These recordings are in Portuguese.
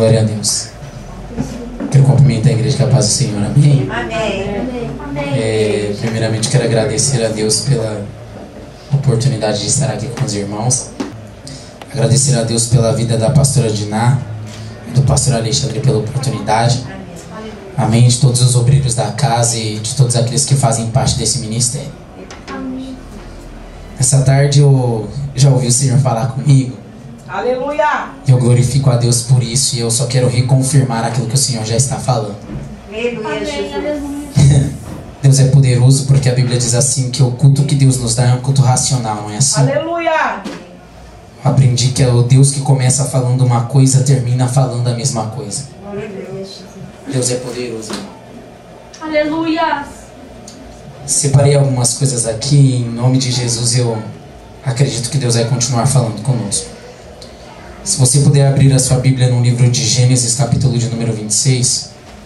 Glória a Deus. Quero cumprimentar a igreja com a paz do Senhor. Amém? Amém. Primeiramente quero agradecer a Deus pela oportunidade de estar aqui com os irmãos. Agradecer a Deus pela vida da pastora Diná e do pastor Alexandre pela oportunidade. Amém. De todos os obreiros da casa e de todos aqueles que fazem parte desse ministério. Amém. Essa tarde eu já ouvi o Senhor falar comigo. Aleluia! Eu glorifico a Deus por isso e eu só quero reconfirmar aquilo que o Senhor já está falando. Aleluia. Deus é poderoso porque a Bíblia diz assim que o culto que Deus nos dá é um culto racional, não é assim? Aleluia! Eu aprendi que é o Deus que começa falando uma coisa, termina falando a mesma coisa. Deus é poderoso, irmão. Aleluia! Separei algumas coisas aqui, em nome de Jesus eu acredito que Deus vai continuar falando conosco. Se você puder abrir a sua Bíblia no livro de Gênesis, capítulo de número 26.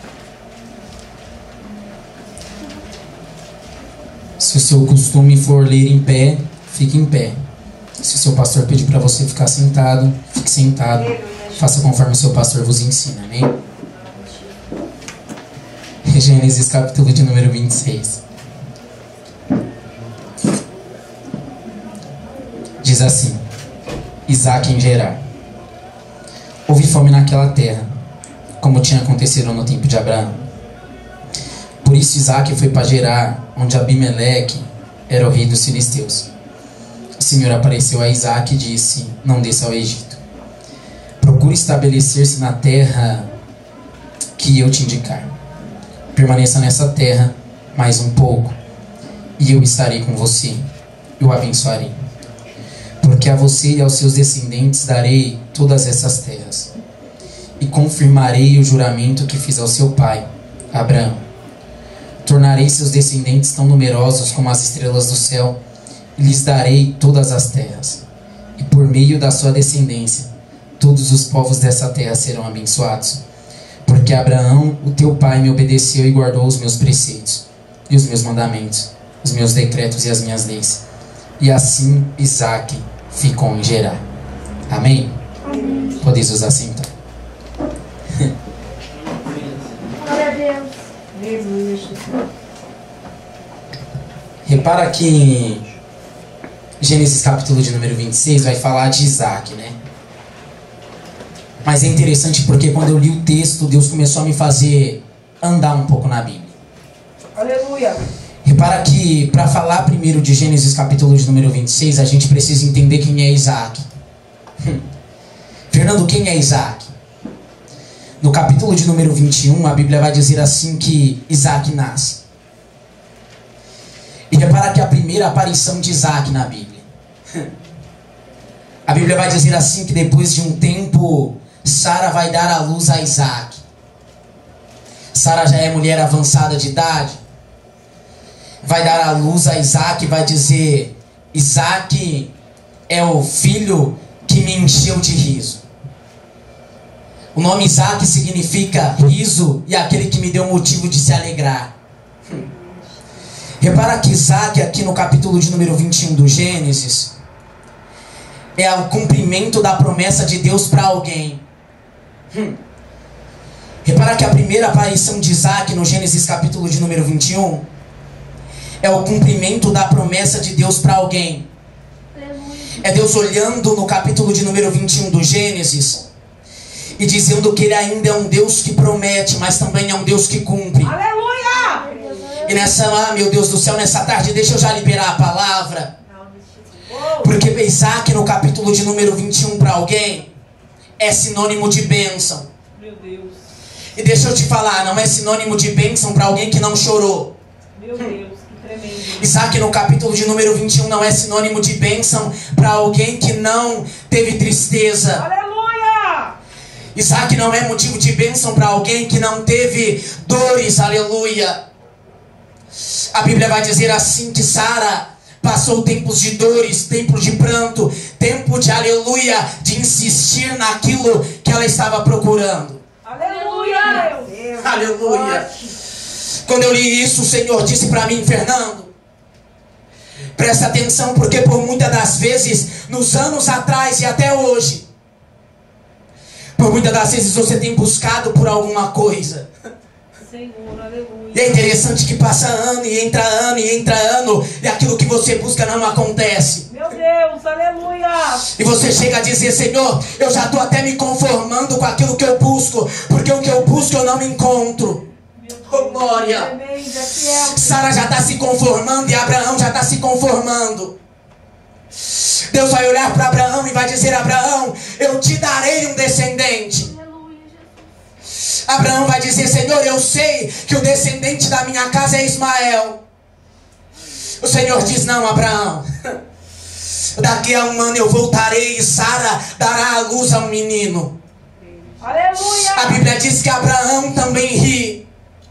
Se o seu costume for ler em pé, fique em pé. Se o seu pastor pedir para você ficar sentado, fique sentado. Faça conforme o seu pastor vos ensina, amém? Gênesis, capítulo de número 26. Diz assim: Isaac em Gerar. Houve fome naquela terra, como tinha acontecido no tempo de Abraão. Por isso Isaac foi para Gerar, onde Abimeleque era o rei dos filisteus. O Senhor apareceu a Isaac e disse: não desça ao Egito. Procure estabelecer-se na terra que eu te indicar. Permaneça nessa terra mais um pouco, e eu estarei com você, e o abençoarei. Porque a você e aos seus descendentes darei todas essas terras, e confirmarei o juramento que fiz ao seu pai, Abraão. Tornarei seus descendentes tão numerosos como as estrelas do céu, e lhes darei todas as terras. E por meio da sua descendência, todos os povos dessa terra serão abençoados. Porque Abraão, o teu pai, me obedeceu e guardou os meus preceitos, e os meus mandamentos, os meus decretos e as minhas leis. E assim Isaac ficou em Gerar. Amém? Amém. Podeis vos assentar. Glória a Deus. Repara que em Gênesis capítulo de número 26 vai falar de Isaac, né? Mas é interessante porque quando eu li o texto, Deus começou a me fazer andar um pouco na Bíblia. Aleluia! Repara que para falar primeiro de Gênesis capítulo de número 26, a gente precisa entender quem é Isaac. Fernando, quem é Isaac? No capítulo de número 21, a Bíblia vai dizer assim que Isaac nasce. E repara que a primeira aparição de Isaac na Bíblia. A Bíblia vai dizer assim que depois de um tempo, Sara vai dar à luz a Isaac. Sara já é mulher avançada de idade. Vai dar à luz a Isaac e vai dizer: Isaac é o filho que me encheu de riso. O nome Isaac significa riso e aquele que me deu motivo de se alegrar. Repara que Isaac, aqui no capítulo de número 21 do Gênesis, é o cumprimento da promessa de Deus para alguém. Repara que a primeira aparição de Isaac no Gênesis capítulo de número 21 é o cumprimento da promessa de Deus para alguém. É Deus olhando no capítulo de número 21 do Gênesis e dizendo que Ele ainda é um Deus que promete, mas também é um Deus que cumpre. Aleluia! E nessa, meu Deus do céu, nessa tarde, deixa eu já liberar a palavra. Porque Isaac no capítulo de número 21 para alguém é sinônimo de bênção. Meu Deus! E deixa eu te falar, não é sinônimo de bênção para alguém que não chorou. Meu Deus, que tremendo! Isaac no capítulo de número 21 não é sinônimo de bênção para alguém que não teve tristeza. Aleluia! Isaac não é motivo de bênção para alguém que não teve dores. Aleluia! A Bíblia vai dizer assim que Sara passou tempos de dores, tempos de pranto, tempo de aleluia, de insistir naquilo que ela estava procurando. Aleluia! Aleluia! Quando eu li isso, o Senhor disse para mim: Fernando, presta atenção, porque por muitas das vezes, nos anos atrás e até hoje, Por muitas das vezes você tem buscado por alguma coisa. Senhor, aleluia. E é interessante que passa ano e entra ano e entra ano, e aquilo que você busca não acontece. Meu Deus, aleluia. E você chega a dizer: Senhor, eu já estou até me conformando com aquilo que eu busco, porque o que eu busco eu não encontro. Oh, glória. Tremendo, é fiel. Sara já está se conformando e Abraão já está se conformando. Deus vai olhar para Abraão e vai dizer: Abraão, eu te darei um descendente. Aleluia, Jesus. Abraão vai dizer: Senhor, eu sei que o descendente da minha casa é Ismael. O Senhor diz: não, Abraão, daqui a um ano eu voltarei e Sara dará à luz a um menino. Aleluia. A Bíblia diz que Abraão também ri.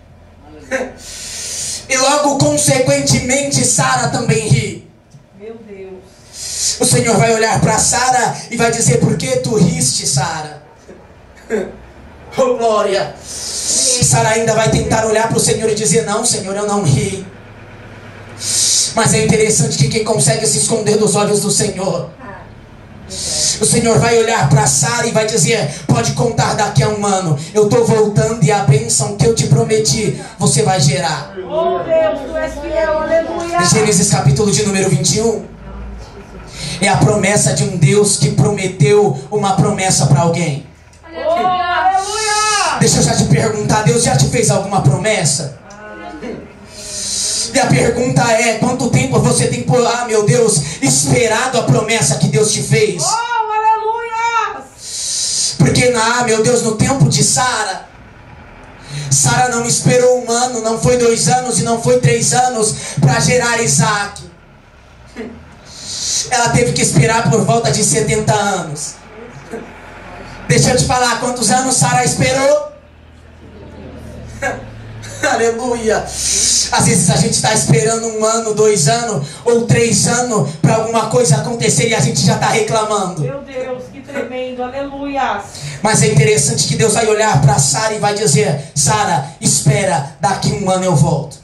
E logo consequentemente Sara também ri. Meu Deus. O Senhor vai olhar para Sara e vai dizer: por que tu riste, Sara? Oh, glória. Sara ainda vai tentar olhar para o Senhor e dizer: não, Senhor, eu não ri. Mas é interessante que quem consegue se esconder dos olhos do Senhor, o Senhor vai olhar para Sara e vai dizer: pode contar daqui a um ano, eu estou voltando e a bênção que eu te prometi, você vai gerar. Oh Deus, tu és fiel, aleluia. Gênesis capítulo de número 21 é a promessa de um Deus que prometeu uma promessa para alguém. Oh, aleluia. Deixa eu já te perguntar: Deus já te fez alguma promessa? E a pergunta é: quanto tempo você tem por, meu Deus, esperado a promessa que Deus te fez? Oh, aleluia. Porque, meu Deus, no tempo de Sara, Sara não esperou um ano, não foi 2 anos e não foi 3 anos para gerar Isaac. Ela teve que esperar por volta de 70 anos. Deixa eu te falar quantos anos Sara esperou. Aleluia. Às vezes a gente está esperando 1 ano, 2 anos ou 3 anos para alguma coisa acontecer e a gente já está reclamando. Meu Deus, que tremendo, aleluia. Mas é interessante que Deus vai olhar para Sara e vai dizer: Sara, espera, daqui 1 ano eu volto.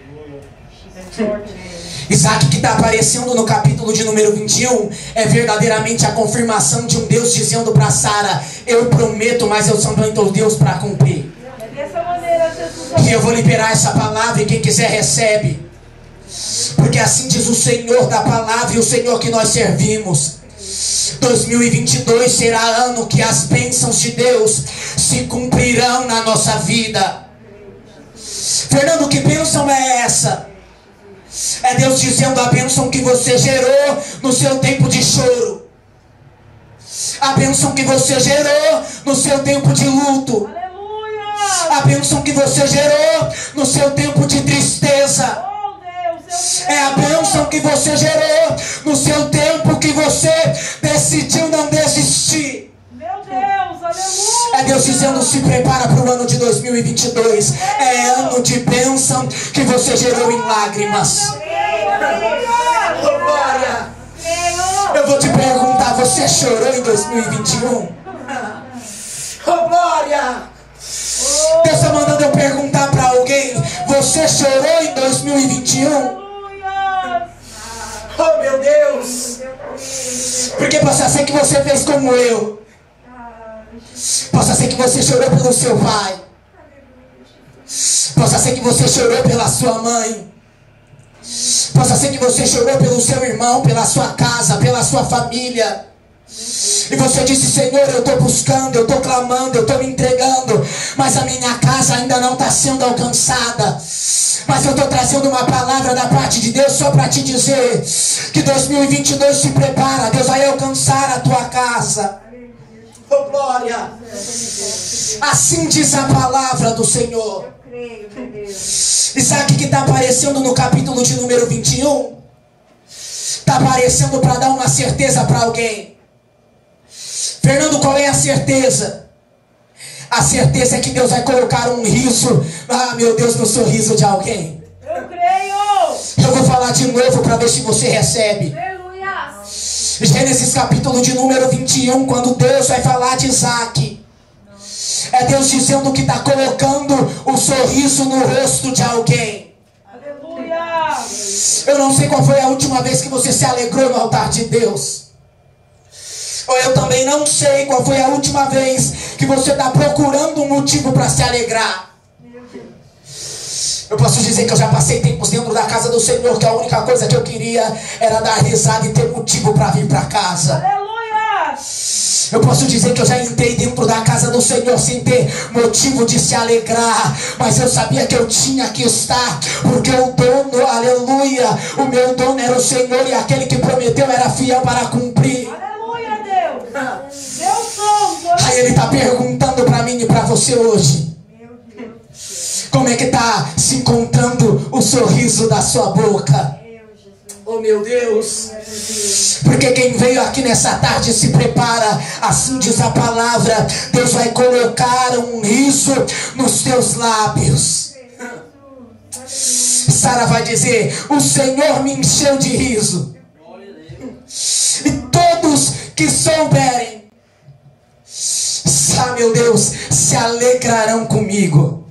Isaac, que está aparecendo no capítulo de número 21, é verdadeiramente a confirmação de um Deus dizendo para Sara: eu prometo, mas eu sou o Deus para cumprir. É dessa maneira, Jesus. E eu vou liberar essa palavra e quem quiser recebe. Porque assim diz o Senhor da palavra e o Senhor que nós servimos. 2022 será ano que as bênçãos de Deus se cumprirão na nossa vida. Fernando, que bênção é essa? É Deus dizendo: a bênção que você gerou no seu tempo de choro, a bênção que você gerou no seu tempo de luto, a bênção que você gerou no seu tempo de tristeza, Oh Deus, é a bênção que você gerou no seu tempo que você decidiu não desistir. meu Deus, aleluia. É Deus dizendo: se prepara para o ano de 2022. É ano de bênção que você gerou em lágrimas. Oh, glória. Eu vou te perguntar: você chorou em 2021? Oh, glória. Deus está mandando eu perguntar para alguém: você chorou em 2021? Aleluia. Oh, meu Deus. Porque possa ser que você fez como eu. Possa ser que você chorou pelo seu pai. Possa ser que você chorou pela sua mãe. Possa ser que você chorou pelo seu irmão, pela sua casa, pela sua família. E você disse: Senhor, eu estou buscando, eu estou clamando, eu estou me entregando, mas a minha casa ainda não está sendo alcançada. Mas eu estou trazendo uma palavra da parte de Deus só para te dizer que 2022 se prepara, Deus vai alcançar a tua casa. Oh, glória. Assim diz a palavra do Senhor. Isaac, que está aparecendo no capítulo de número 21, está aparecendo para dar uma certeza para alguém. Fernando, qual é a certeza? A certeza é que Deus vai colocar um riso, meu Deus, no sorriso de alguém. Eu creio. Eu vou falar de novo para ver se você recebe. Aleluia. Gênesis capítulo de número 21, quando Deus vai falar de Isaac, é Deus dizendo que está colocando um sorriso no rosto de alguém. Aleluia. Eu não sei qual foi a última vez que você se alegrou no altar de Deus. Ou eu também não sei qual foi a última vez que você está procurando um motivo para se alegrar. Eu posso dizer que eu já passei tempos dentro da casa do Senhor que a única coisa que eu queria era dar risada e ter motivo para vir para casa. Aleluia! Eu posso dizer que eu já entrei dentro da casa do Senhor sem ter motivo de se alegrar, mas eu sabia que eu tinha que estar, porque o dono, aleluia, o meu dono era o Senhor, e aquele que prometeu era fiel para cumprir. Aleluia, Deus! Deus santo! Aí Ele está perguntando para mim e para você hoje: como é que está se encontrando o sorriso da sua boca? Oh meu Deus! Porque quem veio aqui nessa tarde se prepara, assim diz a palavra. Deus vai colocar um riso nos teus lábios. Sara vai dizer: o Senhor me encheu de riso. E todos que souberem, meu Deus, se alegrarão comigo.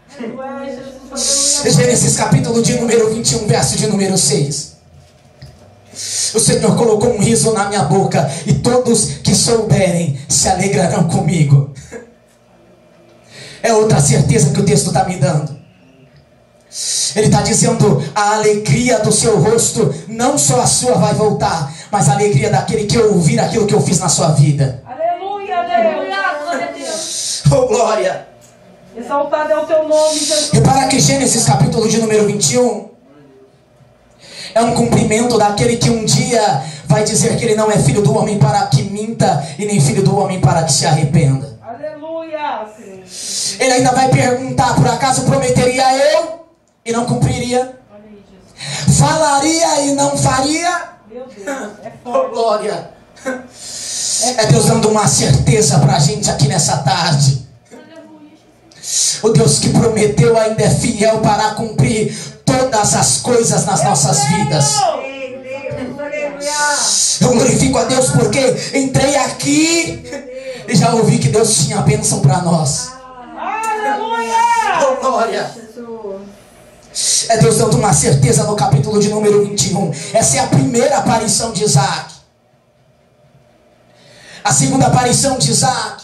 Gênesis capítulo de número 21, verso de número 6. O Senhor colocou um riso na minha boca, e todos que souberem se alegrarão comigo. É outra certeza que o texto está me dando. Ele está dizendo: a alegria do seu rosto, não só a sua vai voltar, mas a alegria daquele que ouvir aquilo que eu fiz na sua vida. Aleluia, Deus! Glória a Deus. Oh glória! Exaltado é o teu nome, Jesus. Repara que Gênesis capítulo de número 21 é um cumprimento daquele que um dia vai dizer que ele não é filho do homem para que minta, e nem filho do homem para que se arrependa. Aleluia! Ele ainda vai perguntar: por acaso prometeria eu e não cumpriria? Olha aí, Jesus. Falaria e não faria? Meu Deus, é Oh forte. glória! É Deus dando uma certeza para a gente aqui nessa tarde. Aleluia, Jesus. O Deus que prometeu ainda é fiel para cumprir todas as coisas nas nossas vidas. Eu glorifico a Deus porque entrei aqui e já ouvi que Deus tinha bênção para nós. Aleluia! Oh glória! É Deus dando uma certeza no capítulo de número 21. Essa é a primeira aparição de Isaac. A segunda aparição de Isaac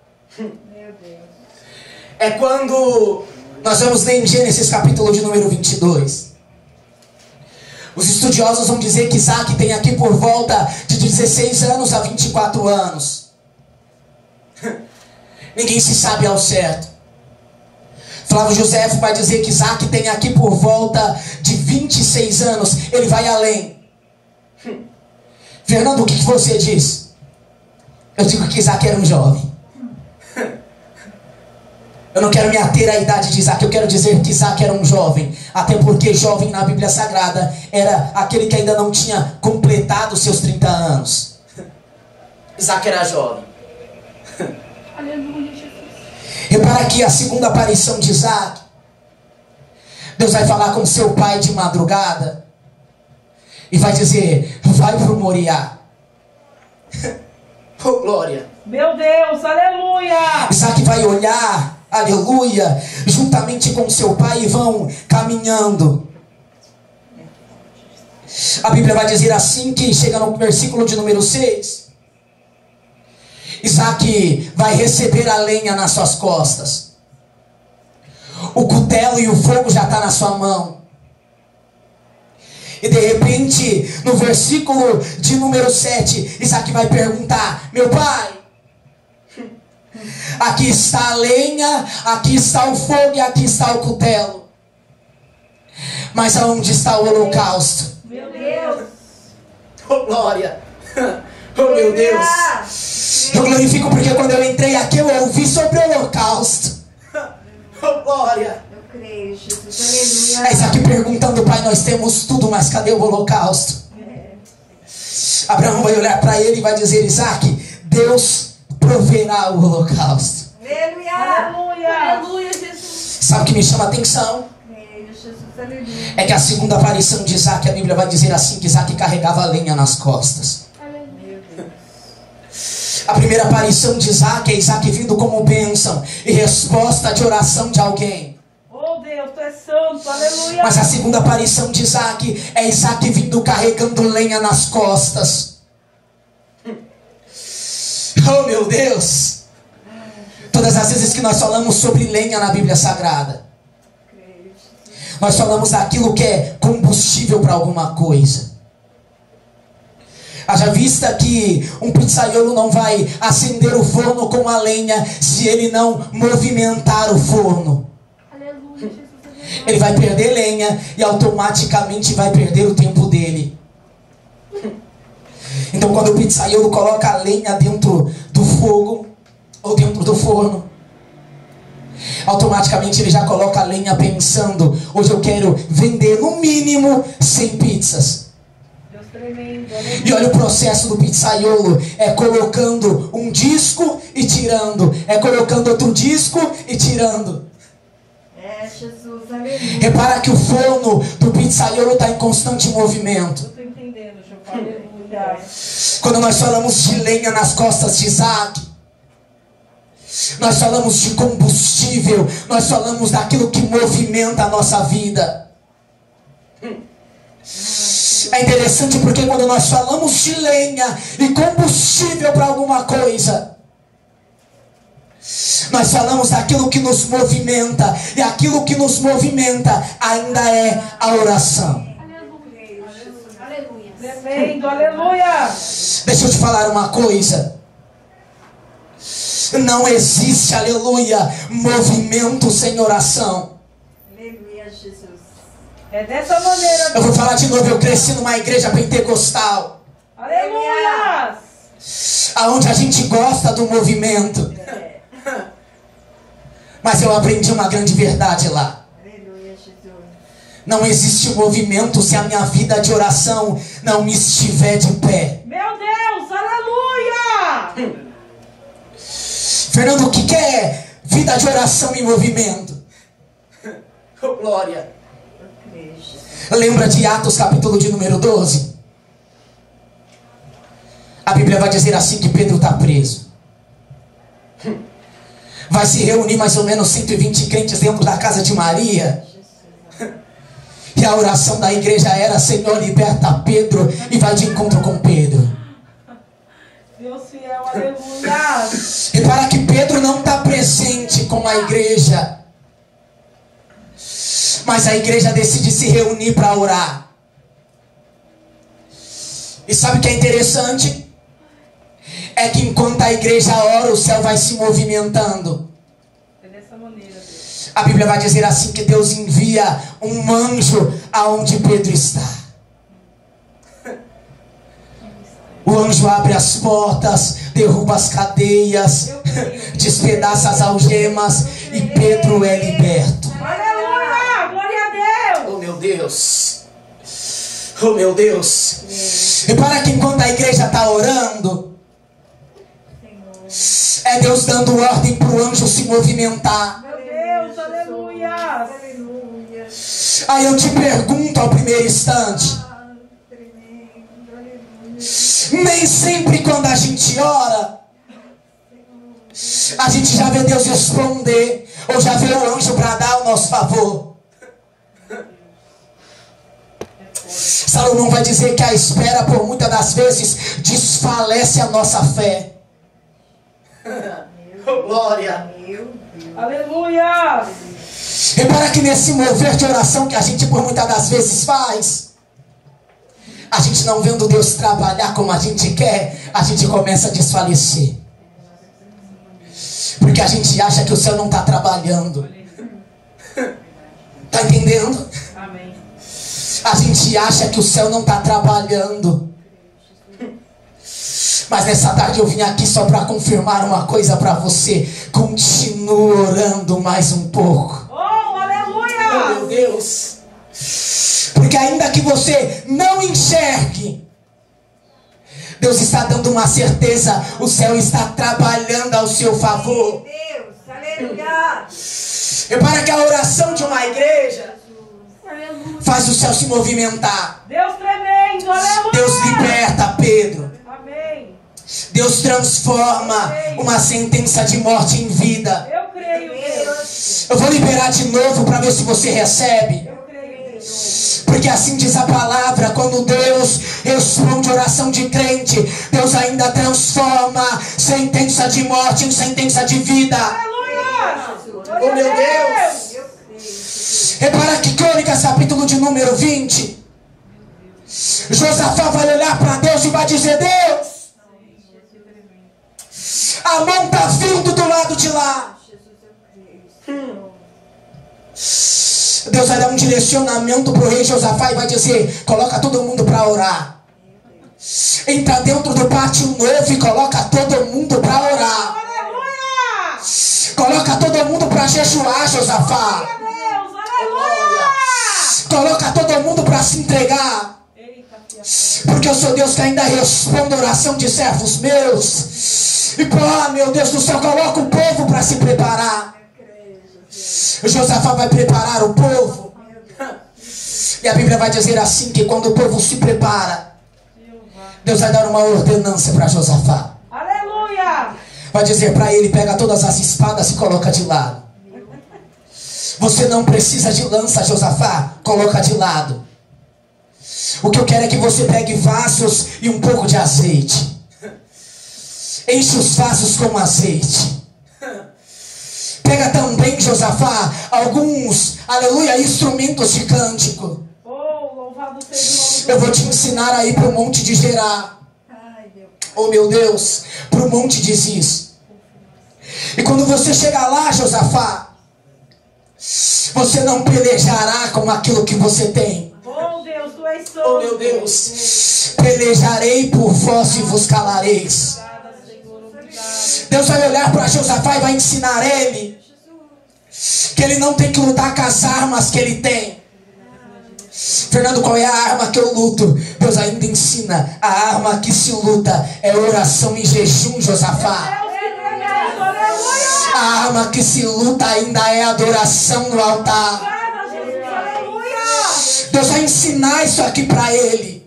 é quando nós vamos ler em Gênesis capítulo de número 22. Os estudiosos vão dizer que Isaac tem aqui por volta de 16 anos a 24 anos. Ninguém se sabe ao certo. Flávio José vai dizer que Isaac tem aqui por volta de 26 anos. Ele vai além. Fernando, o que você diz? Eu digo que Isaac era um jovem. Eu não quero me ater à idade de Isaac, eu quero dizer que Isaac era um jovem. Até porque jovem na Bíblia Sagrada era aquele que ainda não tinha completado seus 30 anos. Isaac era jovem. Aleluia, Jesus. Repara aqui a segunda aparição de Isaac. Deus vai falar com seu pai de madrugada e vai dizer: vai para o Moriá. Oh glória! Meu Deus, aleluia! Isaac vai olhar, aleluia, juntamente com seu pai, e vão caminhando. A Bíblia vai dizer assim, que chega no versículo de número 6. Isaac vai receber a lenha nas suas costas. O cutelo e o fogo já está na sua mão. E de repente, no versículo de número 7, Isaac vai perguntar: meu pai, aqui está a lenha, aqui está o fogo e aqui está o cutelo, mas aonde está o holocausto? Meu Deus! Oh glória! Oh meu Deus! Eu glorifico porque quando eu entrei aqui eu ouvi sobre o holocausto. Oh glória! Eu creio, Jesus, aleluia. É Isaac perguntando: pai, nós temos tudo, mas cadê o holocausto? Abraão vai olhar para ele e vai dizer: Isaac, Deus proverá o holocausto. Aleluia. Aleluia! Aleluia, Jesus. Sabe o que me chama a atenção? Creio, Jesus, aleluia. É que a segunda aparição de Isaac, a Bíblia vai dizer assim, que Isaac carregava a lenha nas costas. A primeira aparição de Isaac é Isaac vindo como bênção e resposta de oração de alguém. Oh Deus, tu és santo, aleluia! Mas a segunda aparição de Isaac é Isaac vindo carregando lenha nas costas. Oh meu Deus! Todas as vezes que nós falamos sobre lenha na Bíblia Sagrada, nós falamos daquilo que é combustível para alguma coisa. Haja vista que um pizzaiolo não vai acender o forno com a lenha se ele não movimentar o forno. Aleluia, Jesus. Aleluia. Ele vai perder lenha e automaticamente vai perder o tempo dele. Então quando o pizzaiolo coloca a lenha dentro do fogo ou dentro do forno, automaticamente ele já coloca a lenha pensando: hoje eu quero vender no mínimo 100 pizzas. Deus tremendo. E olha o processo do pizzaiolo: é colocando um disco e tirando, é colocando outro disco e tirando. É, Jesus, aleluia. Repara que o forno do pizzaiolo está em constante movimento. Eu estou entendendo, Senhor. Aleluia. Quando nós falamos de lenha nas costas de Isaac, nós falamos de combustível, nós falamos daquilo que movimenta a nossa vida. É interessante porque quando nós falamos de lenha e combustível para alguma coisa, nós falamos daquilo que nos movimenta, e aquilo que nos movimenta ainda é a oração. Aleluia. Aleluia. Tremendo. Aleluia. Deixa eu te falar uma coisa: não existe, aleluia, movimento sem oração. Aleluia, Jesus. É dessa maneira. Eu vou falar de novo: eu cresci numa igreja pentecostal, Aleluia. aonde a gente gosta do movimento, mas eu aprendi uma grande verdade lá: Aleluia, Jesus. não existe movimento se a minha vida de oração não estiver de pé. Meu Deus. Aleluia. Fernando, o que é vida de oração em movimento? Oh, glória. Eu creio, Jesus. Lembra de Atos capítulo de número 12? A Bíblia vai dizer assim que Pedro está preso. Vai se reunir mais ou menos 120 crentes dentro da casa de Maria. E a oração da igreja era: Senhor, liberta Pedro. E vai de encontro com Pedro. Deus fiel. Aleluia. Repara que Pedro não está presente com a igreja, mas a igreja decide se reunir para orar. E sabe o que é interessante? É que enquanto a igreja ora, o céu vai se movimentando. É dessa maneira, Deus. A Bíblia vai dizer assim que Deus envia um anjo aonde Pedro está. O anjo abre as portas, derruba as cadeias, despedaça as algemas e Pedro é liberto. Aleluia. Glória a Deus. Oh meu Deus! Oh meu Deus! Repara que enquanto a igreja está orando, é Deus dando ordem para o anjo se movimentar. Meu Deus. Aleluia. Aleluia. Aí eu te pergunto ao primeiro instante: Ah, tremendo. Aleluia. nem sempre quando a gente ora, a gente já vê Deus responder, ou já vê o anjo bradar ao nosso favor. Salomão vai dizer que a espera por muitas das vezes desfalece a nossa fé. Oh, glória! Meu Deus. Aleluia. Repara que nesse mover de oração que a gente por muitas das vezes faz, a gente não vendo Deus trabalhar como a gente quer, a gente começa a desfalecer. Porque a gente acha que o céu não está trabalhando. Está entendendo? Amém. A gente acha que o céu não está trabalhando. Mas nessa tarde eu vim aqui só para confirmar uma coisa para você: continue orando mais um pouco. Oh, Oh, aleluia. meu Deus! Porque ainda que você não enxergue, Deus está dando uma certeza: o céu está trabalhando ao seu favor. Deus. Aleluia. Repara que a oração de uma igreja Aleluia. faz o céu se movimentar. Deus tremendo. Aleluia. Deus liberta Pedro. Amém. Deus transforma uma sentença de morte em vida. Eu creio, Deus. Eu vou liberar de novo para ver se você recebe. Eu creio, Porque assim diz a palavra: quando Deus responde oração de crente, Deus ainda transforma sentença sentença de morte em sentença de vida. Aleluia. Oh meu Deus. Eu creio. Repara que Crônicas, capítulo de número 20. Josafá vai olhar para Deus e vai dizer: Deus, a mão está vindo do lado de lá. Deus vai dar um direcionamento para o rei Josafá e vai dizer: coloca todo mundo para orar. Entra dentro do pátio novo e coloca todo mundo para orar. Aleluia. Coloca todo mundo para jejuar, Josafá. Deus, aleluia. Coloca todo mundo para se entregar. Eita, Porque eu sou Deus que ainda responde a oração de servos meus. E meu Deus do céu, coloca o povo para se preparar. Josafá vai preparar o povo. E a Bíblia vai dizer assim, que quando o povo se prepara, Deus vai dar uma ordenança para Josafá. aleluia. Vai dizer para ele: pega todas as espadas e coloca de lado. Você não precisa de lança, Josafá, coloca de lado. O que eu quero é que você pegue vasos e um pouco de azeite. Enche os vasos com azeite. Pega também, Josafá, alguns, aleluia, instrumentos de cântico. Oh, louvado seja o nome do Eu vou te ensinar aí para o monte de Gerar. Ai, meu Pai. Oh meu Deus, para o monte de Ziz. E quando você chegar lá, Josafá, você não pelejará com aquilo que você tem. Oh Deus, tu és santo. Oh meu Deus, pelejarei por vós e vos calareis. Obrigada, Senhor, obrigada. Deus vai olhar para Josafá e vai ensinar ele que ele não tem que lutar com as armas que ele tem. Fernando, qual é a arma que eu luto? Deus ainda ensina: a arma que se luta é oração e jejum, Josafá. A arma que se luta ainda é adoração no altar. Obrigada, Jesus, aleluia. Deus vai ensinar isso aqui para ele.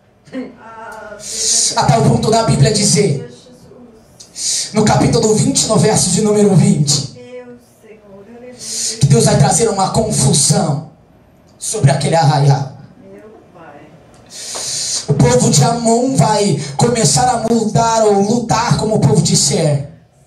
Até o ponto da Bíblia dizer, no capítulo 20, no verso de número 20, Meu Senhor, aleluia. que Deus vai trazer uma confusão sobre aquele arraial. Meu Pai. O povo de Amon vai começar a mudar ou lutar como o povo de Ser.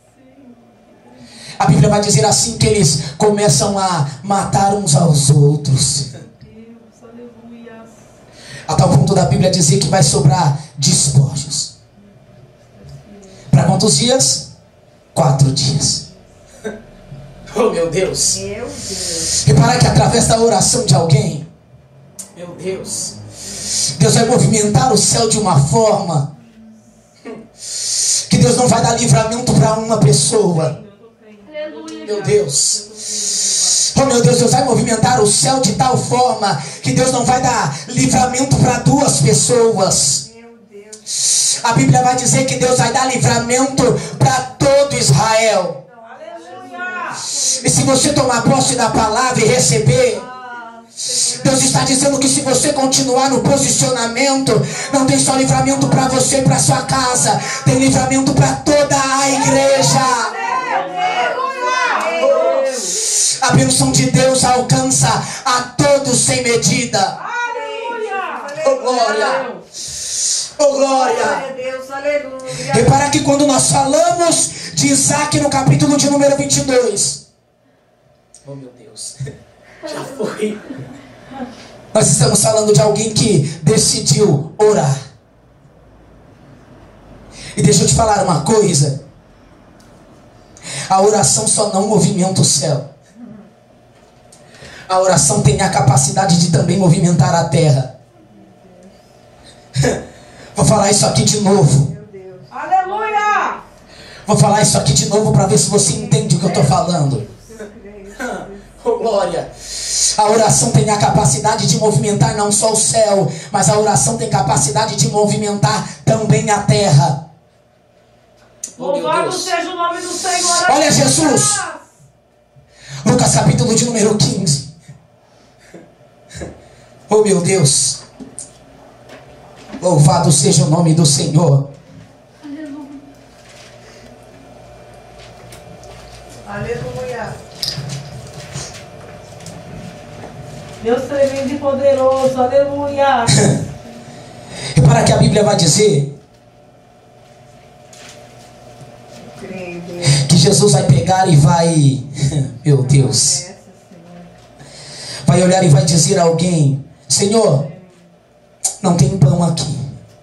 A Bíblia vai dizer assim, que eles começam a matar uns aos outros. Deus, aleluia. A tal ponto da Bíblia dizer que vai sobrar despojos. Para quantos dias? 4 dias. Oh meu Deus. Meu Deus. Repara que através da oração de alguém, meu Deus, Deus vai movimentar o céu de uma forma que Deus não vai dar livramento para uma pessoa. Aleluia. Meu Deus. Oh meu Deus, Deus vai movimentar o céu de tal forma que Deus não vai dar livramento para 2 pessoas. Meu Deus. A Bíblia vai dizer que Deus vai dar livramento para todo Israel. Aleluia. E se você tomar posse da palavra e receber, Deus está dizendo que se você continuar no posicionamento, não tem só livramento para você e para sua casa, tem livramento para toda a igreja. A bênção de Deus alcança a todos sem medida. Aleluia. Oh glória! Oh glória! Glória a Deus, aleluia. Repara que quando nós falamos de Isaac no capítulo de número 22, oh meu Deus, já foi. Nós estamos falando de alguém que decidiu orar. E deixa eu te falar uma coisa: a oração só não movimenta o céu. A oração tem a capacidade de também movimentar a terra. Vou falar isso aqui de novo. Meu Deus. Aleluia. Vou falar isso aqui de novo para ver se você entende o que eu estou falando. Eu creio. Oh glória! A oração tem a capacidade de movimentar não só o céu, mas a oração tem capacidade de movimentar também a terra. Oh, meu Louvado Deus. seja o nome do Senhor. Olha Jesus. Lucas capítulo de número 15. Oh meu Deus. Louvado seja o nome do Senhor. Aleluia. Aleluia. Deus tremendo e poderoso. Aleluia. Repara que a Bíblia vai dizer Jesus vai pegar e vai, meu Deus, vai olhar e vai dizer a alguém: Senhor, não tem pão aqui.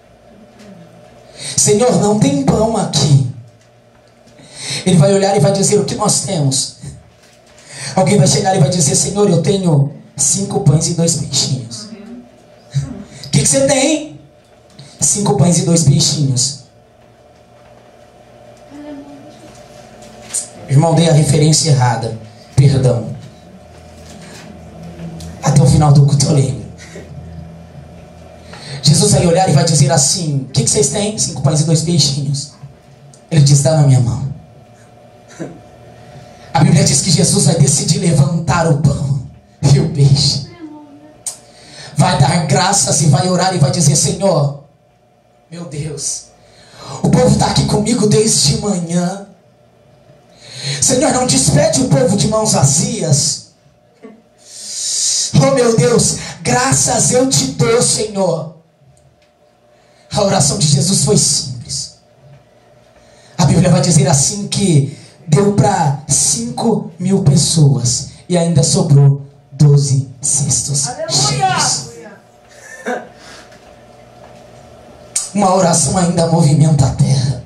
Senhor, não tem pão aqui. Ele vai olhar e vai dizer: o que nós temos? Alguém vai chegar e vai dizer: Senhor, eu tenho 5 pães e 2 peixinhos. O que você tem? 5 pães e 2 peixinhos. Irmão, dei a referência errada. Perdão. Até o final do culto eu lembro. Jesus vai olhar e vai dizer assim: o que vocês têm? 5 pães e 2 peixinhos. Ele diz: dá na minha mão. A Bíblia diz que Jesus vai decidir levantar o pão e o peixe. Vai dar graças e vai orar e vai dizer: Senhor, meu Deus, o povo está aqui comigo desde manhã. Senhor, não despede o povo de mãos vazias. Oh meu Deus, graças eu te dou, Senhor. A oração de Jesus foi simples. A Bíblia vai dizer assim que deu para 5.000 pessoas e ainda sobrou 12 cestos cheios. Uma oração ainda movimenta a terra.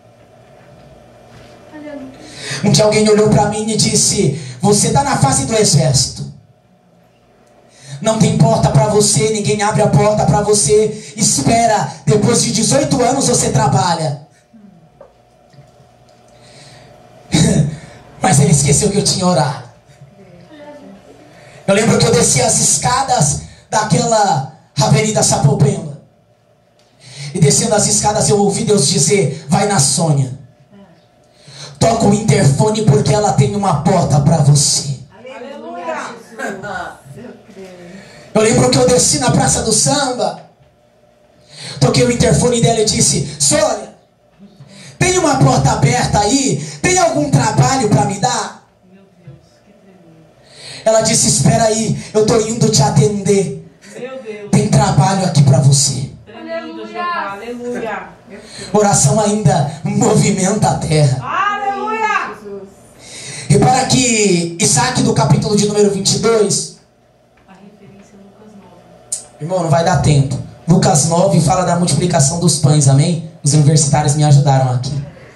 Um dia alguém olhou para mim e disse: você está na fase do exército. Não tem porta para você, ninguém abre a porta para você. Espera, depois de 18 anos você trabalha. Mas ele esqueceu que eu tinha orado. Eu lembro que eu desci as escadas daquela Avenida Sapopemba. E descendo as escadas eu ouvi Deus dizer: vai na Sônia. Toca o interfone porque ela tem uma porta para você. Aleluia. Eu lembro que eu desci na Praça do Samba. Toquei o interfone dela e disse: Sônia, tem uma porta aberta aí? Tem algum trabalho para me dar? Meu Deus, que tremendo. Ela disse: espera aí, eu estou indo te atender. Meu Deus. Tem trabalho aqui para você. Tremendo, Jeová. Aleluia. Oração ainda movimenta a terra. Aleluia. E para que Isaac, do capítulo de número 22, A referência é Lucas 9. irmão, não vai dar tempo. Lucas 9 fala da multiplicação dos pães, amém? Os universitários me ajudaram aqui.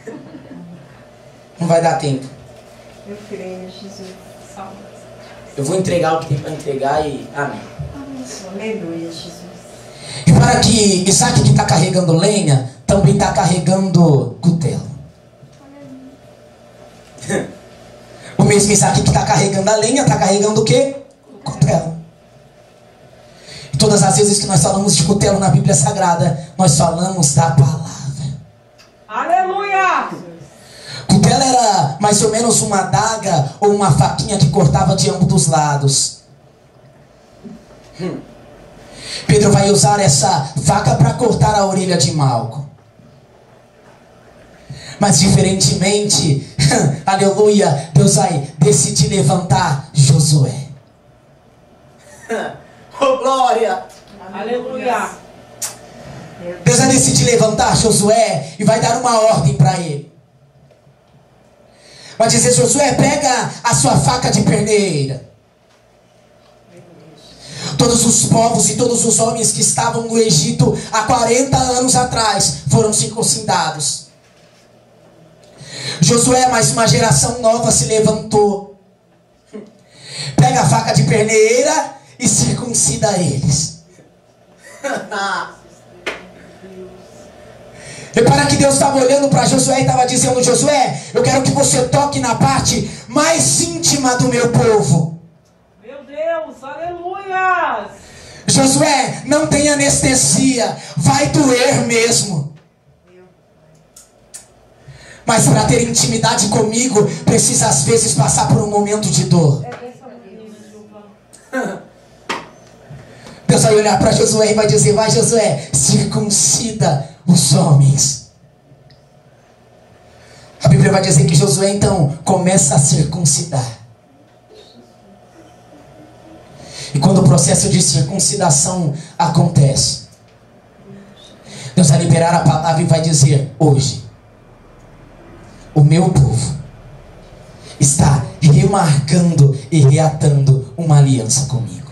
Não vai dar tempo. Eu creio, Jesus. Salve. Eu vou entregar o que tem para entregar e amém. Aleluia, Jesus. E para que Isaac, que está carregando lenha, também está carregando cutelo. O mesmo Isaac que está carregando a lenha, está carregando o quê? Cutelo. E todas as vezes que nós falamos de cutelo na Bíblia Sagrada, nós falamos da palavra. Aleluia. Cutelo era mais ou menos uma adaga ou uma faquinha que cortava de ambos os lados. Pedro vai usar essa faca para cortar a orelha de Malco. Mas diferentemente, aleluia, Deus vai decidir levantar Josué. Oh glória! Aleluia. Deus vai decidir levantar Josué e vai dar uma ordem para ele. Vai dizer: Josué, pega a sua faca de perneira. Todos os povos e todos os homens que estavam no Egito há 40 anos atrás foram circuncidados. Josué, mais uma geração nova se levantou. Pega a faca de perneira e circuncida eles. Repara que Deus estava olhando para Josué e estava dizendo: Josué, eu quero que você toque na parte mais íntima do meu povo. Meu Deus, aleluia. Josué, não tem anestesia, vai doer mesmo. Mas para ter intimidade comigo, precisa às vezes passar por um momento de dor. É dessa menina, Jeová. Deus vai olhar para Josué e vai dizer: vai Josué, circuncida os homens. A Bíblia vai dizer que Josué então começa a circuncidar. E quando o processo de circuncidação acontece, Deus vai liberar a palavra e vai dizer: hoje, o meu povo está remarcando e reatando uma aliança comigo.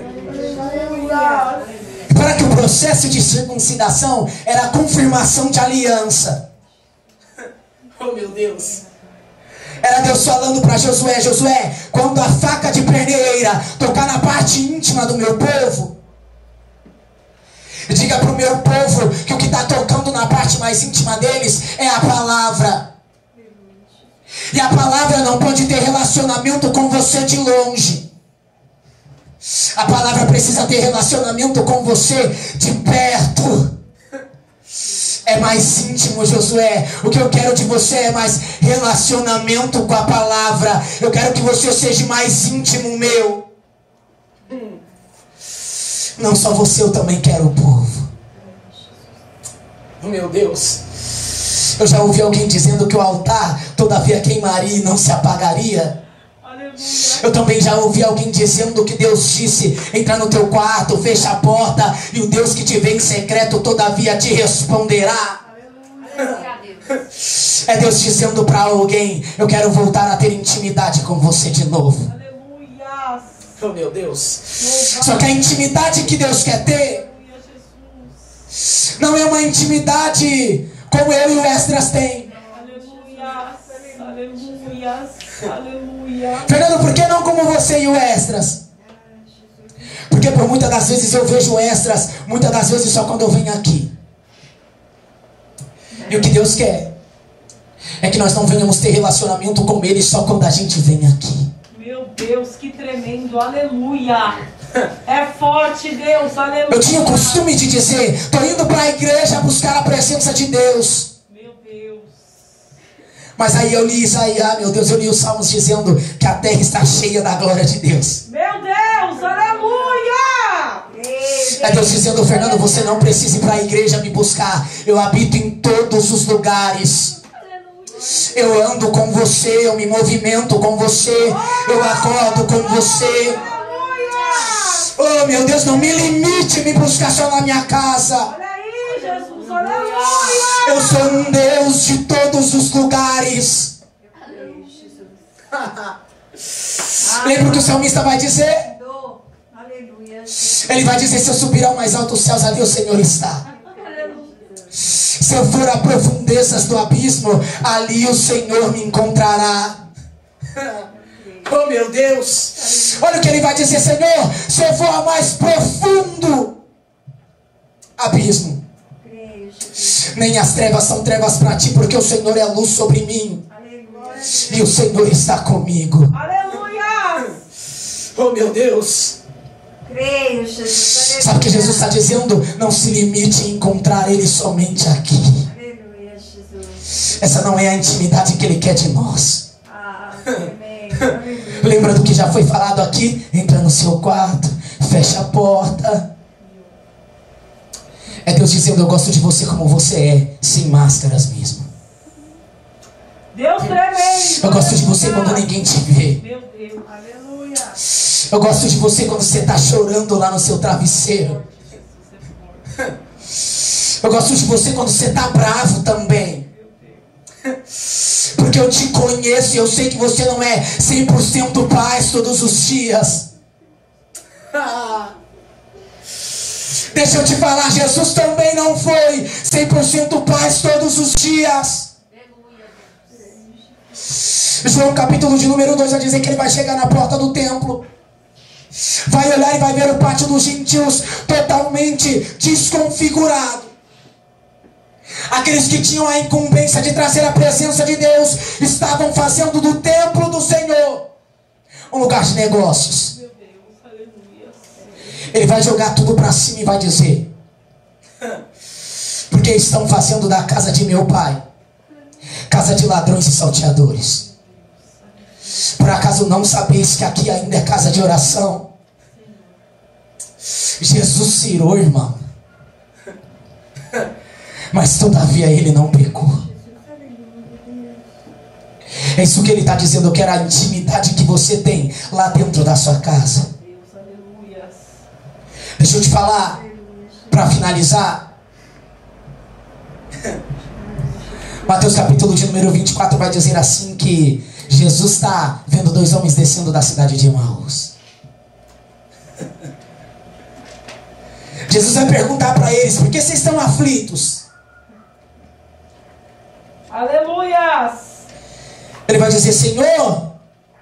Para que o processo de circuncidação era a confirmação de aliança. Oh, meu Deus. Era Deus falando para Josué: Josué, quando a faca de perneira tocar na parte íntima do meu povo, diga para o meu povo que o que está tocando na parte mais íntima deles é a palavra. E a palavra não pode ter relacionamento com você de longe. A palavra precisa ter relacionamento com você de perto. É mais íntimo, Josué. O que eu quero de você é mais relacionamento com a palavra. Eu quero que você seja mais íntimo meu. Não só você, eu também quero o povo. Meu Deus. Eu já ouvi alguém dizendo que o altar todavia queimaria e não se apagaria. Eu também já ouvi alguém dizendo que Deus disse: entra no teu quarto, fecha a porta, e o Deus que te vê em secreto todavia te responderá. É Deus dizendo para alguém: eu quero voltar a ter intimidade com você de novo. Aleluia. Oh, meu Deus. Só que a intimidade que Deus quer ter não é uma intimidade como eu e o Esdras tem. Aleluia. Aleluia. Aleluia. Fernando, por que não como você e o Esdras? Porque por muitas das vezes eu vejo o Esdras, muitas das vezes só quando eu venho aqui. E o que Deus quer é que nós não venhamos ter relacionamento com Ele só quando a gente vem aqui. Meu Deus, que tremendo. Aleluia. É forte, Deus. Aleluia. Eu tinha o costume de dizer: estou indo para a igreja buscar a presença de Deus. Meu Deus. Mas aí eu li Isaías, meu Deus, eu li os Salmos dizendo que a terra está cheia da glória de Deus. Meu Deus, aleluia. É Deus dizendo: Fernando, você não precisa ir para a igreja me buscar. Eu habito em todos os lugares. Eu ando com você, eu me movimento com você, eu acordo com você. Oh, meu Deus, não me limite me buscar só na minha casa. Olha aí, Jesus, aleluia. Eu sou um Deus de todos os lugares. Lembra o que o salmista vai dizer? Ele vai dizer: se eu subir ao mais alto dos céus, ali o Senhor está. Se eu for a profundezas do abismo, ali o Senhor me encontrará. Oh, meu Deus. Olha o que ele vai dizer: Senhor, se eu for a mais profundo abismo, nem as trevas são trevas para ti, porque o Senhor é luz sobre mim. E o Senhor está comigo. Aleluia. Oh, meu Deus. Creio, Jesus. Sabe o que Jesus está dizendo? Não se limite em encontrar Ele somente aqui. Aleluia, Jesus. Essa não é a intimidade que Ele quer de nós. Amém. Aleluia. Lembra do que já foi falado aqui? Entra no seu quarto, fecha a porta. É Deus dizendo: eu gosto de você como você é, sem máscaras mesmo. Deus tremendo. Eu gosto de você quando ninguém te vê. Meu Deus. Aleluia. Eu gosto de você quando você está chorando lá no seu travesseiro. Eu gosto de você quando você está bravo também. Porque eu te conheço e eu sei que você não é 100% paz todos os dias. Deixa eu te falar, Jesus também não foi 100% paz todos os dias. João capítulo de número 2 vai dizer que ele vai chegar na porta do templo, vai olhar e vai ver o pátio dos gentios totalmente desconfigurado. Aqueles que tinham a incumbência de trazer a presença de Deus estavam fazendo do templo do Senhor um lugar de negócios. Meu Deus, aleluia. Ele vai jogar tudo para cima e vai dizer: porque estão fazendo da casa de meu pai casa de ladrões e salteadores. Por acaso não sabeis que aqui ainda é casa de oração? Jesus cirou, irmão, mas todavia ele não pecou. É isso que ele está dizendo. Eu quero a intimidade que você tem lá dentro da sua casa. Deus, aleluia. Deixa eu te falar, para finalizar, Mateus capítulo de número 24 vai dizer assim que Jesus está vendo dois homens descendo da cidade de Emaús. Jesus vai perguntar para eles: por que vocês estão aflitos? Aleluias! Ele vai dizer: Senhor,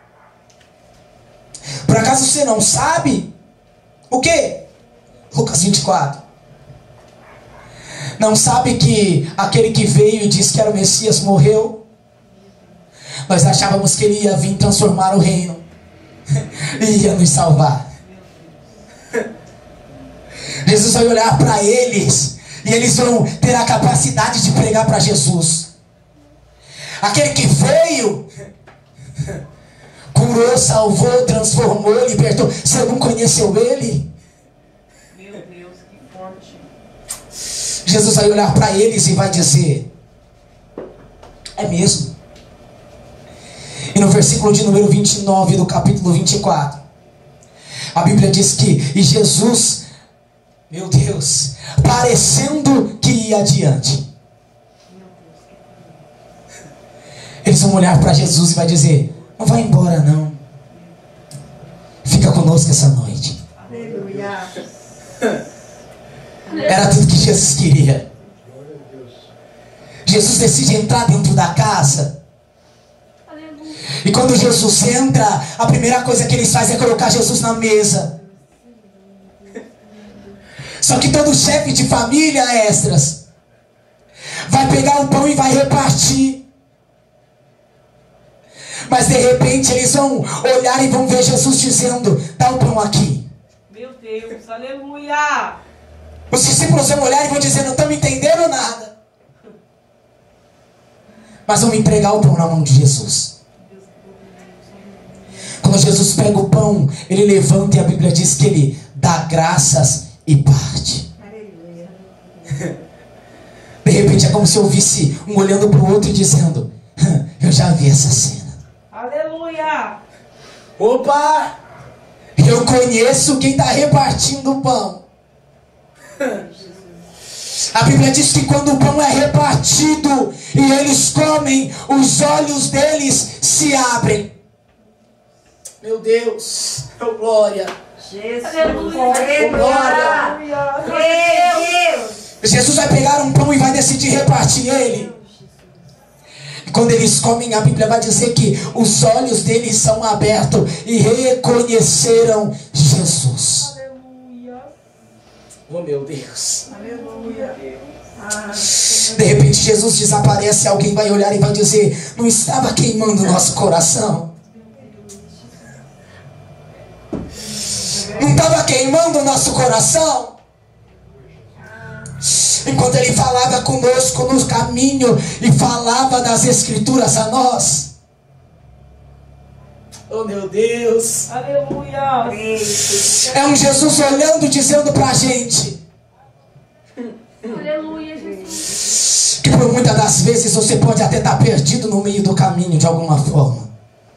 por acaso você não sabe o quê? Lucas 24. Não sabe que aquele que veio e disse que era o Messias morreu? Nós achávamos que ele ia vir transformar o reino e ia nos salvar. Jesus vai olhar para eles e eles vão ter a capacidade de pregar para Jesus. Aquele que veio, curou, salvou, transformou, libertou. Você não conheceu ele? Meu Deus, que forte. Jesus vai olhar para eles e vai dizer: é mesmo. E no versículo de número 29 do capítulo 24, a Bíblia diz que e Jesus, meu Deus, parecendo que ia adiante, eles vão olhar para Jesus e vai dizer: não vai embora não, fica conosco essa noite. Aleluia. Era tudo que Jesus queria. Jesus decide entrar dentro da casa. E quando Jesus entra, a primeira coisa que eles fazem é colocar Jesus na mesa. Só que todo chefe de família, Esdras, vai pegar o pão e vai repartir. Mas de repente eles vão olhar e vão ver Jesus dizendo: dá o pão aqui. Meu Deus, aleluia! Os discípulos vão olhar e vão dizer: não estamos entendendo nada. Mas vão entregar o pão na mão de Jesus. Quando Jesus pega o pão, ele levanta e a Bíblia diz que ele dá graças e parte. Aleluia. De repente é como se eu ouvisse um olhando para o outro e dizendo: eu já vi essa cena. Aleluia! Opa! Eu conheço quem está repartindo o pão. A Bíblia diz que quando o pão é repartido e eles comem, os olhos deles se abrem. Meu Deus, oh glória. Jesus. Aleluia. Aleluia. Meu Deus. Jesus vai pegar um pão e vai decidir repartir ele. E quando eles comem, a Bíblia vai dizer que os olhos deles são abertos e reconheceram Jesus. Aleluia! Oh meu Deus. Aleluia. De repente Jesus desaparece, alguém vai olhar e vai dizer: não estava queimando o nosso coração? Não estava queimando o nosso coração? Enquanto ele falava conosco no caminho e falava das escrituras a nós. Oh meu Deus. Aleluia! É um Jesus olhando, dizendo pra gente Aleluia, Jesus. que por muitas das vezes você pode até estar perdido no meio do caminho de alguma forma.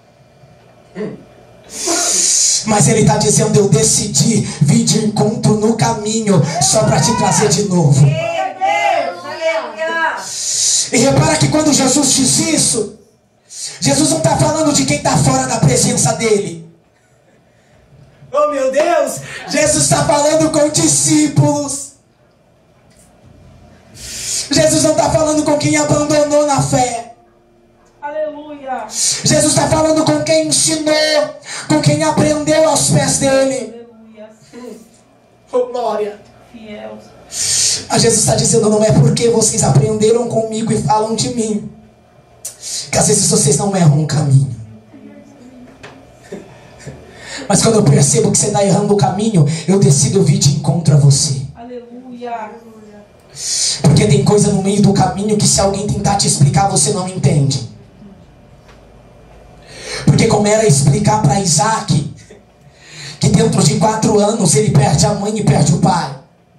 Mas ele está dizendo: eu decidi vir de encontro no caminho só para te trazer de novo. Meu Deus. Aleluia. E repara que quando Jesus diz isso, Jesus não está falando de quem está fora da presença dele. Oh meu Deus, Jesus está falando com discípulos. Jesus não está falando com quem abandonou na fé. Aleluia! Jesus está falando com quem ensinou, com quem aprendeu aos pés dele. Aleluia! Oh glória! Fiel. A Jesus está dizendo: não é porque vocês aprenderam comigo e falam de mim que às vezes vocês não erram o caminho. Mas quando eu percebo que você está errando o caminho, eu decido vir de encontro a você. Aleluia! Porque tem coisa no meio do caminho que se alguém tentar te explicar, você não entende. Porque como era explicar para Isaac que dentro de 4 anos ele perde a mãe e perde o pai?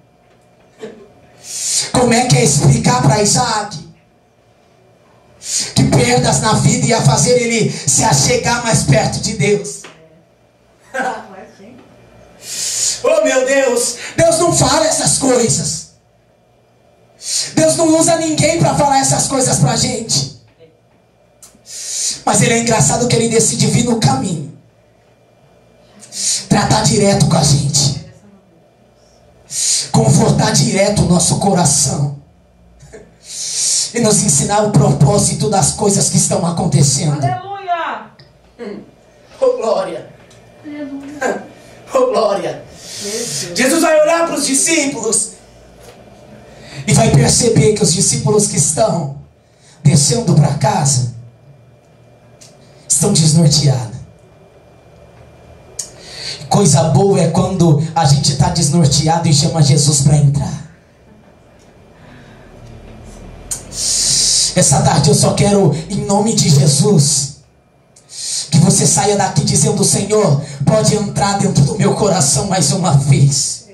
Como é que é explicar para Isaac que perdas na vida ia fazer ele se achegar mais perto de Deus? Oh meu Deus, Deus não fala essas coisas. Deus não usa ninguém para falar essas coisas pra gente. Mas ele é engraçado que ele decide vir no caminho, tratar direto com a gente, confortar direto o nosso coração e nos ensinar o propósito das coisas que estão acontecendo. Aleluia! Oh glória! Oh glória! Jesus vai olhar para os discípulos e vai perceber que os discípulos que estão descendo para casa estão desnorteados. Coisa boa é quando a gente está desnorteado e chama Jesus para entrar. Essa tarde eu só quero, em nome de Jesus, que você saia daqui dizendo: Senhor, pode entrar dentro do meu coração mais uma vez.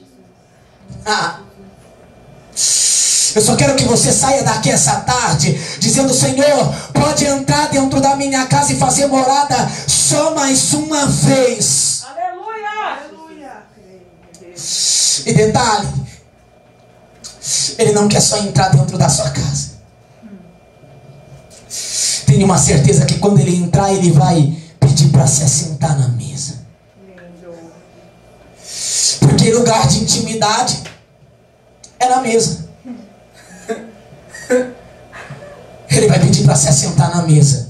Eu só quero que você saia daqui essa tarde dizendo: Senhor, pode entrar dentro da minha casa e fazer morada só mais uma vez. Aleluia! E detalhe, Ele não quer só entrar dentro da sua casa. Tenho uma certeza que quando Ele entrar, Ele vai pedir para se assentar na mesa. Porque lugar de intimidade é na mesa. Ele vai pedir para se assentar na mesa.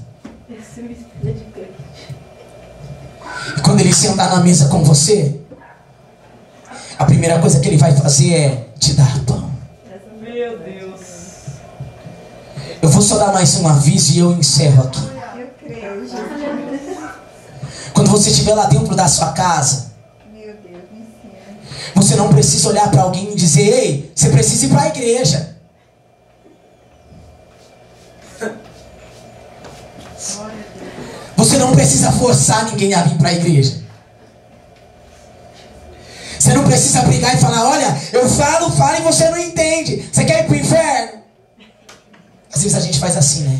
E quando Ele sentar na mesa com você, a primeira coisa que Ele vai fazer é te dar pão. Meu Deus! Eu vou só dar mais um aviso e eu encerro aqui. Eu creio, Jesus. Quando você estiver lá dentro da sua casa, Meu Deus, me ensina. você não precisa olhar para alguém e dizer: ei, você precisa ir para a igreja. Você não precisa forçar ninguém a vir para a igreja. Você não precisa brigar e falar: olha, eu falo e você não entende. Você quer ir para o inferno? Às vezes a gente faz assim, né?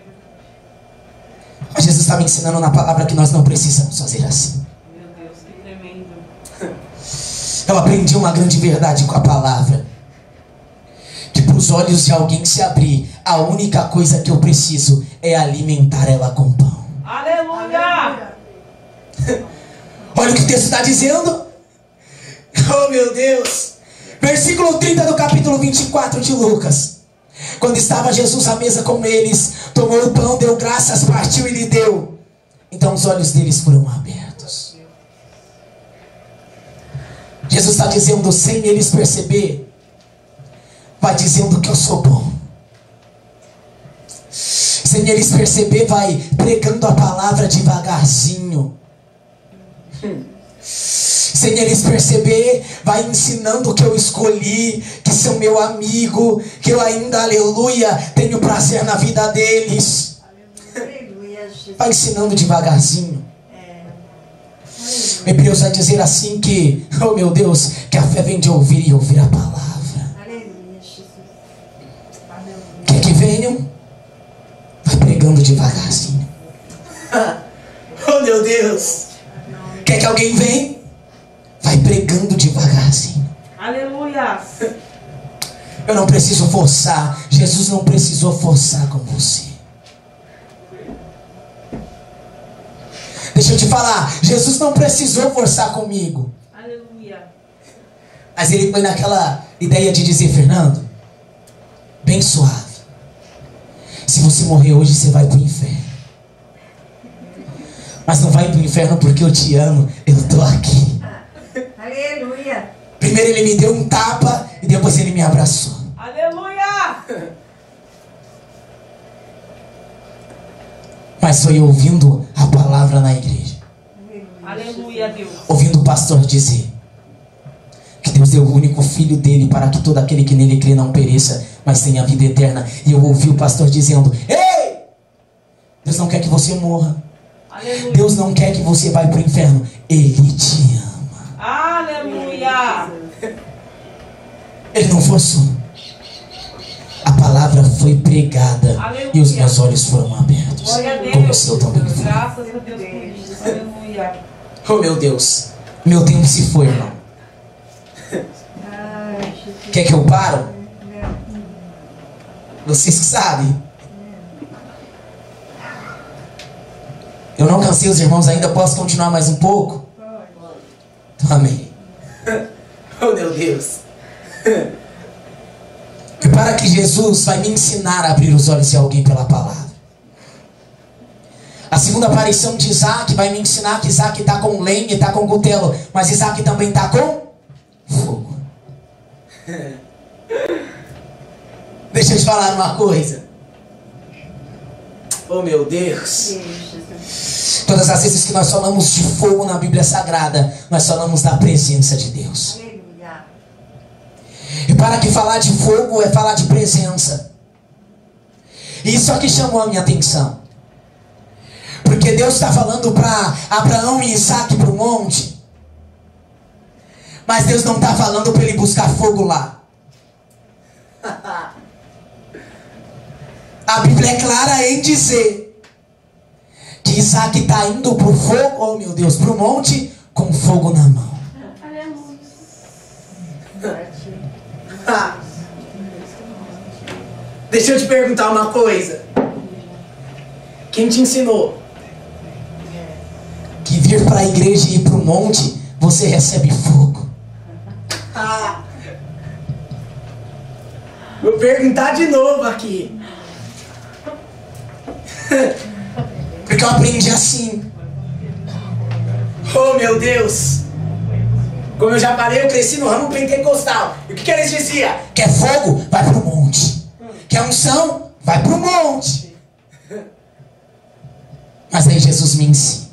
Mas Jesus está me ensinando na palavra que nós não precisamos fazer assim. Meu Deus, que tremendo! Eu aprendi uma grande verdade com a palavra: que para os olhos de alguém se abrir, a única coisa que eu preciso é alimentar ela com pão. Aleluia! Olha o que o texto está dizendo. Oh meu Deus. Versículo 30 do capítulo 24 de Lucas. Quando estava Jesus à mesa com eles, tomou o pão, deu graças, partiu e lhe deu. Então os olhos deles foram abertos. Jesus está dizendo, sem eles perceber, vai dizendo que eu sou bom. Sem eles perceber, vai pregando a palavra devagarzinho. Sem eles perceber, vai ensinando que eu escolhi, que são meu amigo, que eu ainda, aleluia, tenho prazer na vida deles. Aleluia, Jesus. Vai ensinando devagarzinho. Hebreus vai dizer assim que, oh meu Deus, que a fé vem de ouvir e ouvir a palavra. Aleluia, Jesus. Aleluia. Quer que venham? Vai pregando devagarzinho. Oh meu Deus. Quer que alguém venha? Vai pregando devagarzinho. Aleluia! Eu não preciso forçar. Jesus não precisou forçar com você. Deixa eu te falar, Jesus não precisou forçar comigo. Aleluia! Mas ele foi naquela ideia de dizer: Fernando, bem suave, se você morrer hoje, você vai para o inferno. Mas não vai para o inferno porque eu te amo. Eu estou aqui. Aleluia. Primeiro ele me deu um tapa e depois ele me abraçou. Aleluia! Mas foi ouvindo a palavra na igreja, Aleluia, Deus! ouvindo o pastor dizer que Deus deu o único filho dele para que todo aquele que nele crê não pereça, mas tenha vida eterna. E eu ouvi o pastor dizendo: ei, Deus não quer que você morra. Aleluia! Deus não quer que você vá para o inferno. Ele te ama. Aleluia! Ele não forçou. A palavra foi pregada. Aleluia. E os meus olhos foram abertos. Glória a Deus! Como o seu também foi. Graças a Deus por isso. Aleluia! Oh meu Deus, meu tempo se foi, irmão. Ai, Jesus. Quer que eu paro? Não. Vocês que sabem. Eu não cansei os irmãos ainda, posso continuar mais um pouco? Amém. Oh, meu Deus. E para que Jesus vai me ensinar a abrir os olhos de alguém pela palavra. A segunda aparição de Isaac vai me ensinar que Isaac está com lenha e está com cutelo, mas Isaac também está com fogo. Deixa eu te falar uma coisa. Oh, meu Deus. Todas as vezes que nós falamos de fogo na Bíblia Sagrada, nós falamos da presença de Deus. E para que falar de fogo é falar de presença. E isso aqui chamou a minha atenção. Porque Deus está falando para Abraão e Isaac para o monte. Mas Deus não está falando para ele buscar fogo lá. A Bíblia é clara em dizer que Isaac está indo para o fogo, oh meu Deus, para o monte com fogo na mão. Deixa eu te perguntar uma coisa. Quem te ensinou que vir para a igreja e ir para o monte você recebe fogo? Vou perguntar de novo aqui. Porque eu aprendi assim. Oh, meu Deus. Como eu já falei, eu cresci no ramo pentecostal. E o que eles diziam? Quer fogo? Vai pro monte. Quer unção? Vai pro monte. Mas aí Jesus me ensina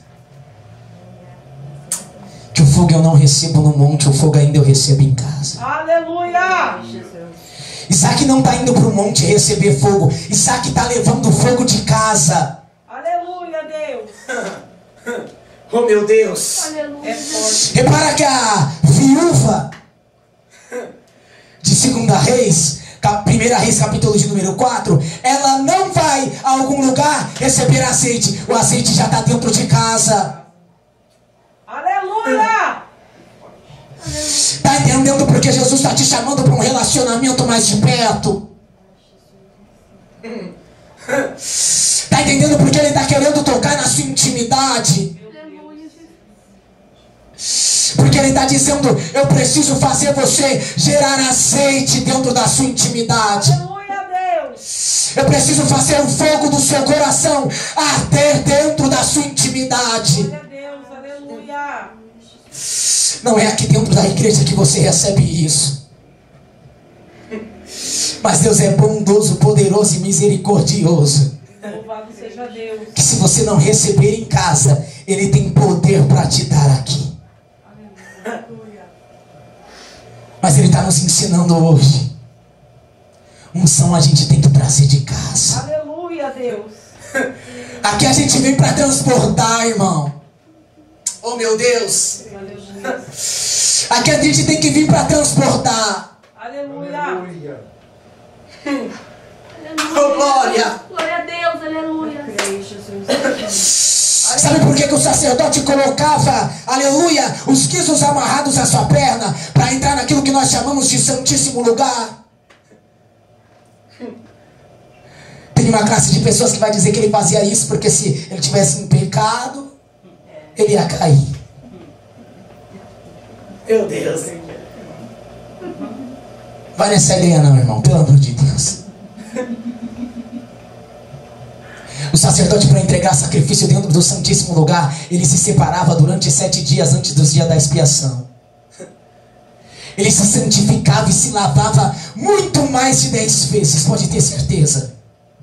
que o fogo eu não recebo no monte, o fogo ainda eu recebo em casa. Aleluia! Isaac não está indo para o monte receber fogo. Isaac está levando fogo de casa. Aleluia, Deus! Oh, meu Deus! Aleluia. É forte. Repara que a viúva de 2 Reis, 1 Reis capítulo de número 4, ela não vai a algum lugar receber azeite. O azeite já está dentro de casa. Aleluia! Está entendendo porque Jesus está te chamando para um relacionamento mais de perto? Está entendendo porque Ele está querendo tocar na sua intimidade? Porque Ele está dizendo: eu preciso fazer você gerar azeite dentro da sua intimidade. Aleluia, Deus! Eu preciso fazer o fogo do seu coração arder dentro da sua intimidade. Glória a Deus, aleluia! Não é aqui dentro da igreja que você recebe isso. Mas Deus é bondoso, poderoso e misericordioso. Louvado seja Deus. Que se você não receber em casa, Ele tem poder para te dar aqui. Aleluia. Mas Ele está nos ensinando hoje. Unção a gente tem que trazer de casa. Aleluia, Deus. Aqui a gente vem para transportar, irmão. Oh, meu Deus. Aleluia. Aqui a gente tem que vir para transportar. Aleluia. Oh, glória. Glória a Deus, aleluia. Sabe por que o sacerdote colocava, aleluia, os guizos amarrados à sua perna para entrar naquilo que nós chamamos de santíssimo lugar? Tem uma classe de pessoas que vai dizer que ele fazia isso porque se ele tivesse em pecado, ele ia cair. Meu Deus. Vai nessa ideia não, irmão, pelo amor de Deus. O sacerdote, para entregar sacrifício dentro do santíssimo lugar, ele se separava durante 7 dias antes dos dias da expiação. Ele se santificava e se lavava muito mais de 10 vezes, pode ter certeza.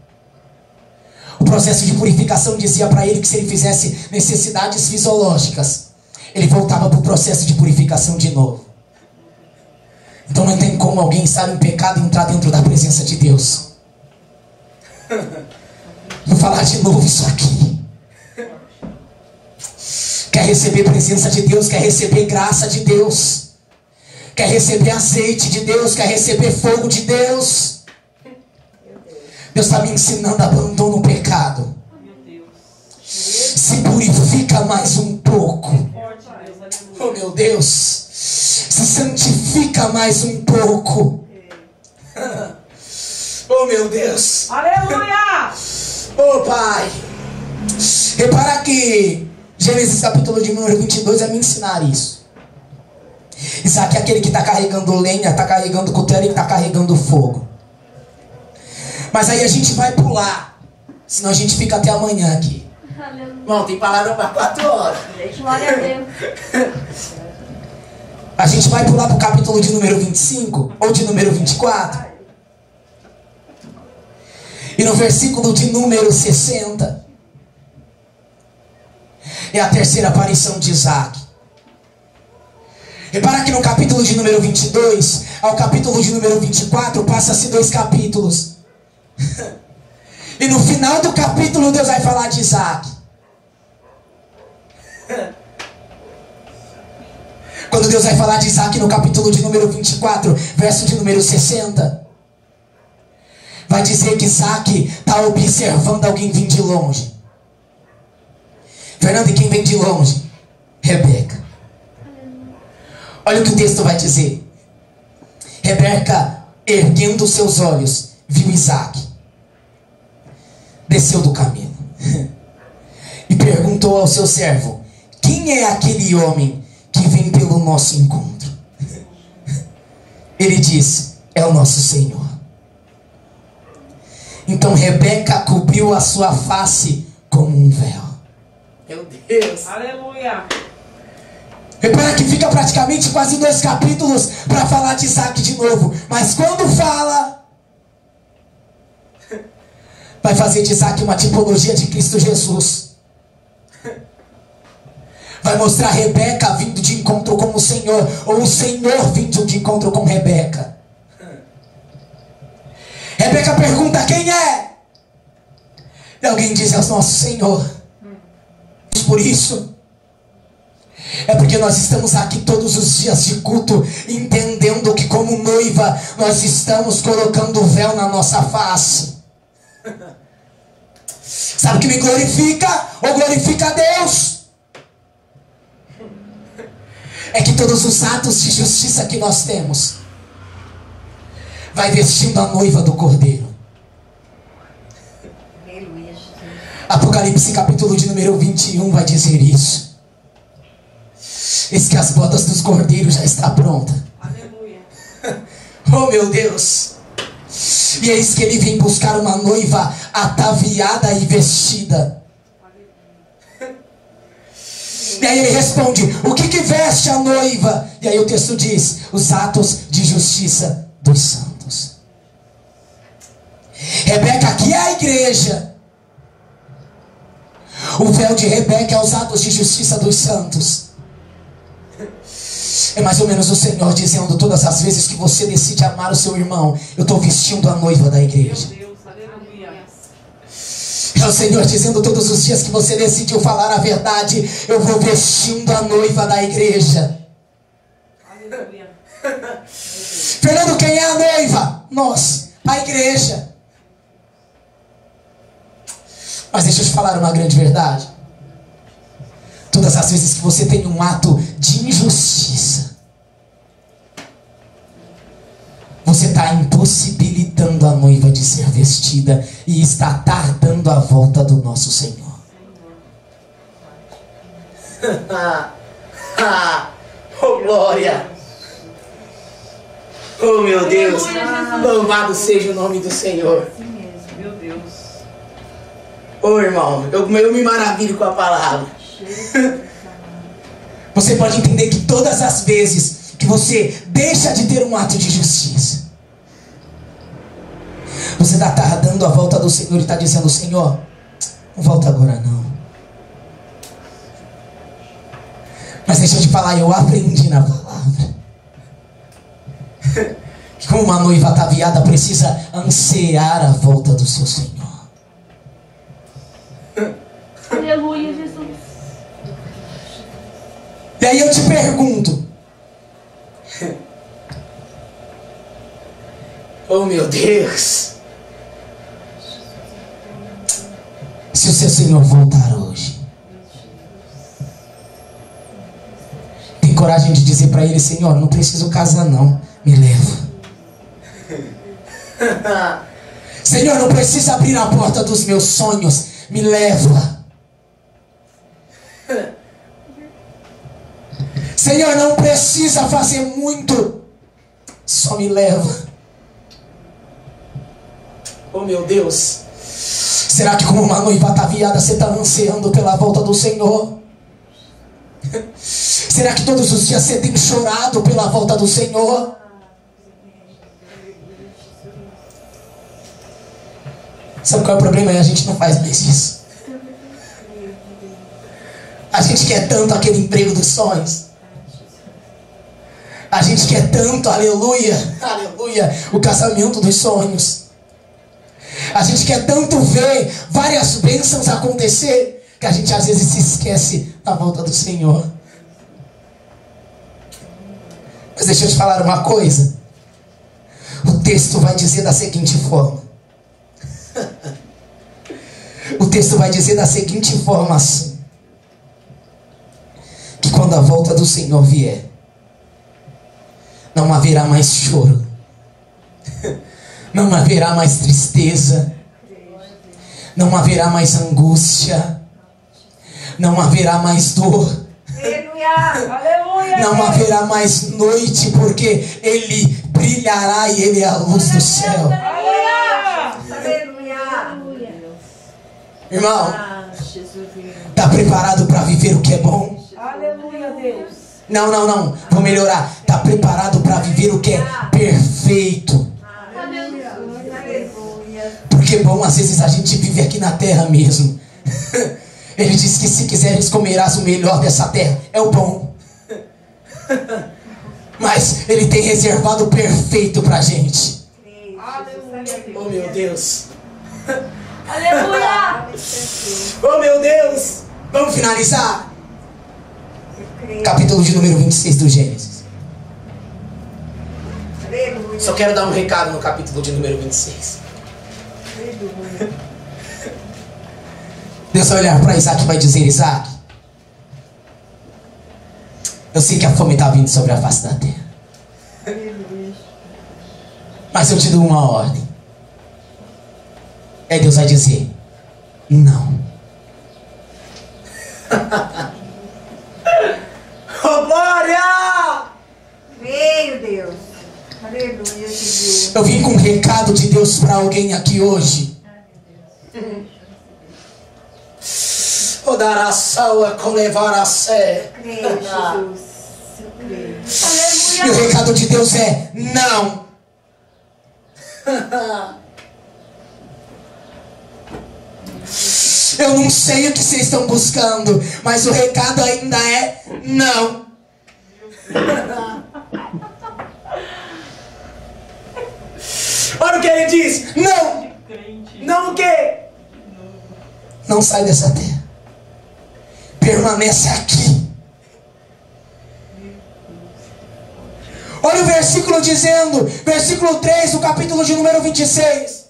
O processo de purificação dizia para ele que se ele fizesse necessidades fisiológicas, ele voltava para o processo de purificação de novo. Então não tem como alguém estar em pecado e entrar dentro da presença de Deus. Vou falar de novo isso aqui. Quer receber presença de Deus, quer receber graça de Deus, quer receber azeite de Deus, quer receber fogo de Deus. Deus está me ensinando, abandona o pecado. Se purifica mais um pouco. Oh, meu Deus. Se santifica mais um pouco. Oh, meu Deus. Aleluia! Oh, Pai. Repara que Gênesis capítulo de número 22 vai me ensinar isso. Isaac é aquele que está carregando lenha, está carregando cutelo e está carregando fogo. Mas aí a gente vai pular, senão a gente fica até amanhã aqui. Aleluia. Tem palavra para 4 horas. Glória a Deus. A gente vai pular para o capítulo de número 25 ou de número 24. E no versículo de número 60 é a terceira aparição de Isaac. Repara que no capítulo de número 22 ao capítulo de número 24 passa-se 2 capítulos. E no final do capítulo Deus vai falar de Isaac. Quando Deus vai falar de Isaac no capítulo de número 24, verso de número 60, vai dizer que Isaac está observando alguém vir de longe. Fernando, e quem vem de longe? Rebeca. Olha o que o texto vai dizer. Rebeca, erguendo seus olhos, viu Isaac. Desceu do camelo e perguntou ao seu servo: quem é aquele homem que vem pelo nosso encontro? Ele disse: é o nosso Senhor. Então Rebeca cobriu a sua face como um véu. Meu Deus. Aleluia. Repara que fica praticamente quase 2 capítulos para falar de Isaac de novo. Mas quando fala, vai fazer de Isaac uma tipologia de Cristo Jesus. Vai mostrar Rebeca vindo de encontro com o Senhor, ou o Senhor vindo de encontro com Rebeca. Rebeca pergunta: quem é? E alguém diz: é o nosso Senhor. Por isso, é porque nós estamos aqui todos os dias de culto, entendendo que como noiva, nós estamos colocando o véu na nossa face. Sabe o que me glorifica? Ou glorifica a Deus? É que todos os atos de justiça que nós temos vai vestindo a noiva do Cordeiro. Aleluia, Jesus. Apocalipse capítulo de número 21 vai dizer isso. Eis que as bodas dos cordeiros já está pronta. Aleluia. Oh meu Deus. E eis que ele vem buscar uma noiva ataviada e vestida. E aí ele responde: o que veste a noiva? E aí o texto diz: os atos de justiça dos santos. Rebeca aqui é a igreja. O véu de Rebeca é os atos de justiça dos santos. É mais ou menos o Senhor dizendo: todas as vezes que você decide amar o seu irmão, eu estou vestindo a noiva da igreja. Meu Deus, aleluia. É o Senhor dizendo: todos os dias que você decidiu falar a verdade, eu vou vestindo a noiva da igreja. Aleluia. Fernando, quem é a noiva? Nós, a igreja. Mas deixa eu te falar uma grande verdade. Todas as vezes que você tem um ato de injustiça, você está impossibilitando a noiva de ser vestida e está tardando a volta do nosso Senhor. Oh glória! Oh meu Deus! Louvado seja o nome do Senhor. Assim mesmo. Meu Deus. Oh irmão, eu me maravilho com a palavra. Você pode entender que todas as vezes que você deixa de ter um ato de justiça, você está tardando a volta do Senhor e está dizendo: Senhor, não volta agora não. Mas deixa eu te falar, eu aprendi na palavra que como uma noiva ataviada precisa ansiar a volta do seu Senhor. Aleluia, Jesus. E aí eu te pergunto: oh meu Deus, se o seu Senhor voltar hoje, tem coragem de dizer para ele: Senhor, não preciso casar não, me leva. Senhor, não precisa abrir a porta dos meus sonhos, me leva. Senhor, não precisa fazer muito, só me leva. Oh meu Deus, será que como uma noiva ataviada você está ansiando pela volta do Senhor? Será que todos os dias você tem chorado pela volta do Senhor? Sabe qual é o problema? A gente não faz mais isso. A gente quer tanto aquele emprego dos sonhos. A gente quer tanto, aleluia, aleluia, o casamento dos sonhos. A gente quer tanto ver várias bênçãos acontecer, que a gente às vezes se esquece da volta do Senhor. Mas deixa eu te falar uma coisa. O texto vai dizer da seguinte forma. O texto vai dizer da seguinte forma assim: que quando a volta do Senhor vier, não haverá mais choro, não haverá mais tristeza, não haverá mais angústia, não haverá mais dor, Aleluia. não haverá mais noite, porque Ele brilhará e Ele é a luz do céu. Irmão, está preparado para viver o que é bom? Aleluia, Deus. Não, vou melhorar. Está preparado para viver o que é perfeito? Porque bom, às vezes a gente vive aqui na terra mesmo. Ele diz que se quiseres comerás o melhor dessa terra, é o bom. Mas Ele tem reservado o perfeito para a gente. Oh meu Deus. Aleluia! Oh meu Deus. Vamos finalizar. Capítulo de número 26 do Gênesis. Só quero dar um recado no capítulo de número 26. Deus vai olhar para Isaac e vai dizer: Isaac, eu sei que a fome está vindo sobre a face da terra, mas eu te dou uma ordem. Aí Deus vai dizer: não. Oh, glória! Veio Deus. Aleluia, Jesus. Eu vim com um recado de Deus para alguém aqui hoje. O dar a salva com levar a sé. Creio, Jesus. Eu creio. E o recado de Deus é não. Eu não sei o que vocês estão buscando, mas o recado ainda é não. Olha o que ele diz: não. Não o quê? Não sai dessa terra. Permanece aqui. Olha o versículo dizendo, versículo 3 do capítulo de número 26.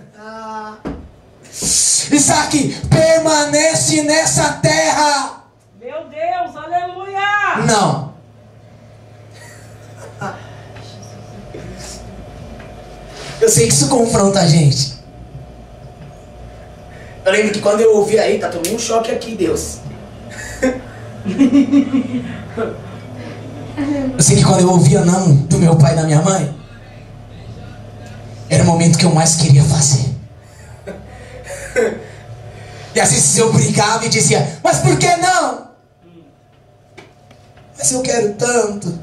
Isaac, permanece nessa terra. Meu Deus, aleluia. Não. Eu sei que isso confronta a gente. Eu lembro que quando eu ouvi aí, tomei um choque aqui, Deus. Eu sei que quando eu ouvia não do meu pai e da minha mãe, era o momento que eu mais queria fazer. E às vezes eu brigava e dizia: mas por que não? Mas eu quero tanto.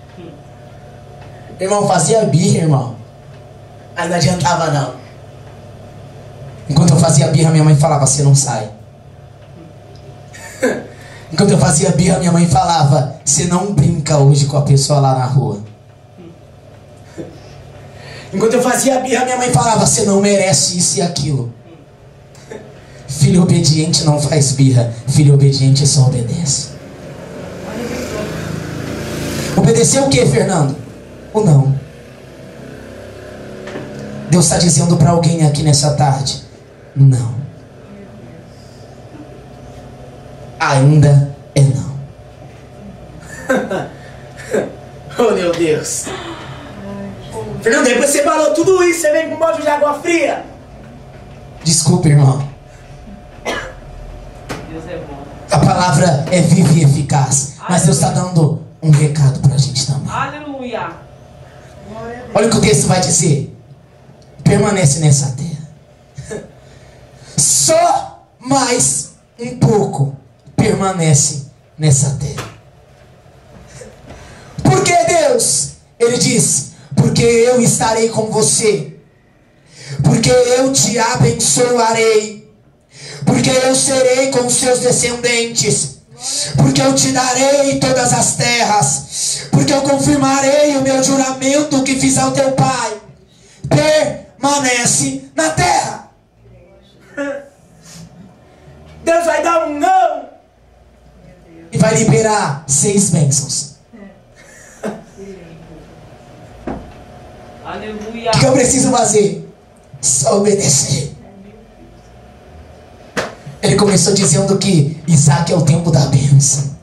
Irmão, fazia birra, irmão. Aí não adiantava não. Enquanto eu fazia birra, minha mãe falava: você não sai. Enquanto eu fazia birra, minha mãe falava: você não brinca hoje com a pessoa lá na rua. Enquanto eu fazia birra, minha mãe falava: você não merece isso e aquilo. Filho obediente não faz birra. Filho obediente só obedece. Obedecer o que, Fernando? O não. Deus está dizendo para alguém aqui nessa tarde: não. Ainda é não. Oh meu Deus. Fernando, depois você falou tudo isso, você vem com um balde de água fria. Desculpa, irmão. Deus é bom. A palavra é viva e eficaz, mas Deus está dando um recado para a gente também. Aleluia. Olha o que o texto vai dizer. Permanece nessa terra. Só mais um pouco permanece nessa terra. Por que, Deus? Ele diz: porque eu estarei com você, porque eu te abençoarei, porque eu serei com os seus descendentes, porque eu te darei todas as terras, porque eu confirmarei o meu juramento que fiz ao teu pai. Permanece na terra. Deus vai dar um não e vai liberar 6 bênçãos. Aleluia. O que eu preciso fazer? Só obedecer. Ele começou dizendo que Isaac é o tempo da bênção.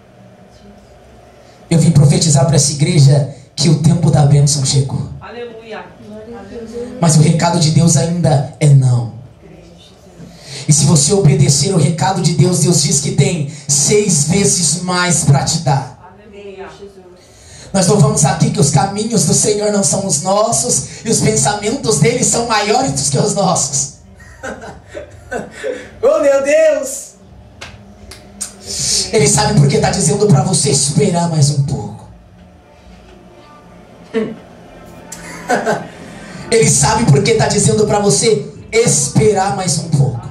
Eu vim profetizar para essa igreja que o tempo da bênção chegou. Aleluia. Mas o recado de Deus ainda é não. E se você obedecer o recado de Deus, Deus diz que tem 6 vezes mais para te dar. Aleluia. Nós louvamos aqui que os caminhos do Senhor não são os nossos, e os pensamentos dele são maiores do que os nossos. Oh, meu Deus! Ele sabe porque está dizendo para você esperar mais um pouco. Ele sabe porque está dizendo para você esperar mais um pouco.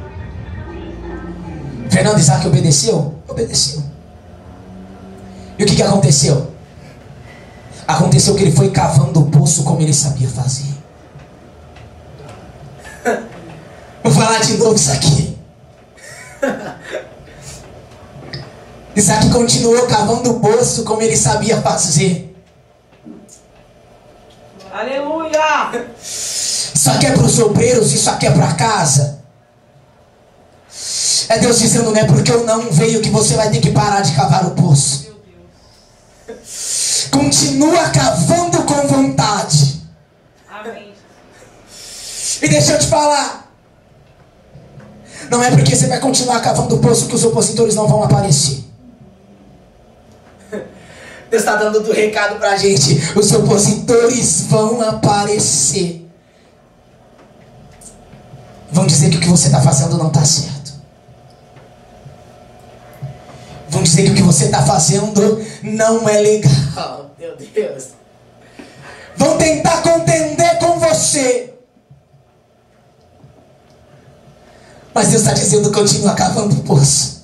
Fernando, Isaac obedeceu? Obedeceu. E o que aconteceu? Aconteceu que ele foi cavando o poço como ele sabia fazer. Vou falar de novo isso aqui. Isaac continuou cavando o poço como ele sabia fazer. Aleluia. Isso aqui é para os obreiros, isso aqui é para casa. É Deus dizendo, não é porque eu não veio que você vai ter que parar de cavar o poço. Continua cavando com vontade. Amém. E deixa eu te falar, não é porque você vai continuar cavando o poço que os opositores não vão aparecer. Deus está dando do recado para a gente. Os opositores vão aparecer. Vão dizer que o que você está fazendo não está certo. Vão dizer que o que você está fazendo não é legal. Meu Deus. Vão tentar contender com você. Mas Deus está dizendo, continua cavando o poço.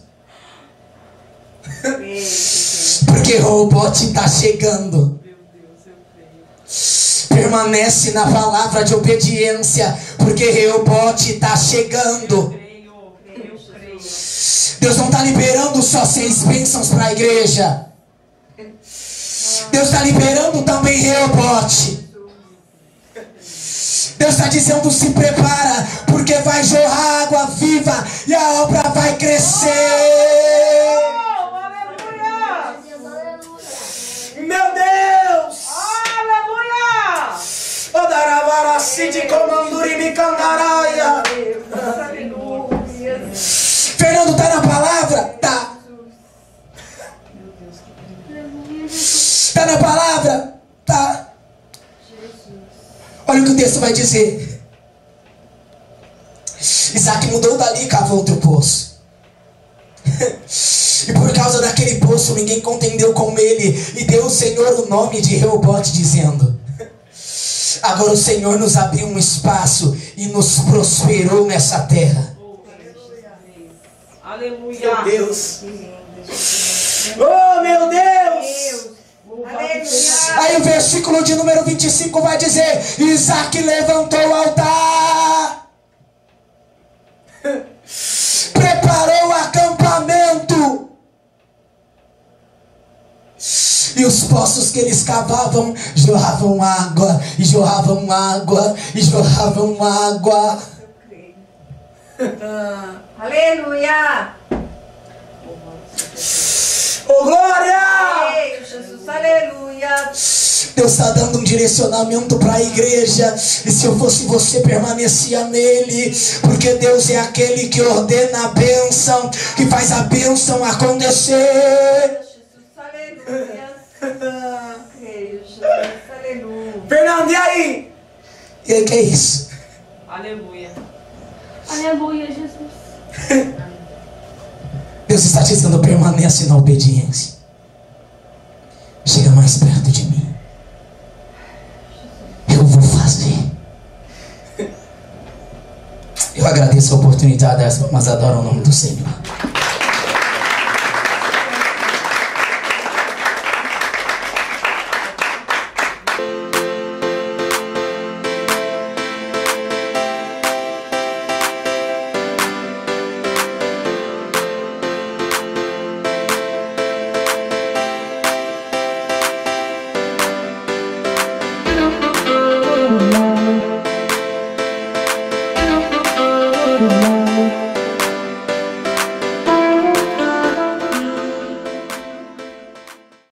Porque Rehobote está chegando. Permanece na palavra de obediência, porque Rehobote está chegando. Deus não está liberando só 6 bênçãos para a igreja. Deus está liberando também Rehobote. Deus está dizendo, se prepara, porque vai jorrar água viva e a obra vai crescer. Aleluia. Meu Deus! Aleluia. Odaravaraci de comanduri me candaraia. Fernando, tá na palavra? Tá. Tá na palavra? Tá. Olha o que o texto vai dizer. Isaac mudou dali e cavou outro poço. E por causa daquele poço ninguém contendeu com ele. E deu o Senhor o nome de Rehobote, dizendo: agora o Senhor nos abriu um espaço e nos prosperou nessa terra. Aleluia. Meu Deus. Oh, meu Deus. Aleluia. Aí o versículo de número 25 vai dizer: Isaac levantou o altar, preparou o acampamento, e os poços que eles cavavam jorravam água, e jorravam água, e jorravam água. Aleluia. Oh, glória! Ei, Jesus, aleluia. Deus está dando um direcionamento para a igreja. E se eu fosse você, permanecia nele. Porque Deus é aquele que ordena a bênção, que faz a bênção acontecer. Jesus, aleluia. Fernando, e aí? E aí, que é isso? Aleluia. Aleluia, Jesus. Deus está dizendo: permanece na obediência. Chega mais perto de mim. Eu vou fazer. Eu agradeço a oportunidade, mas adoro o nome do Senhor.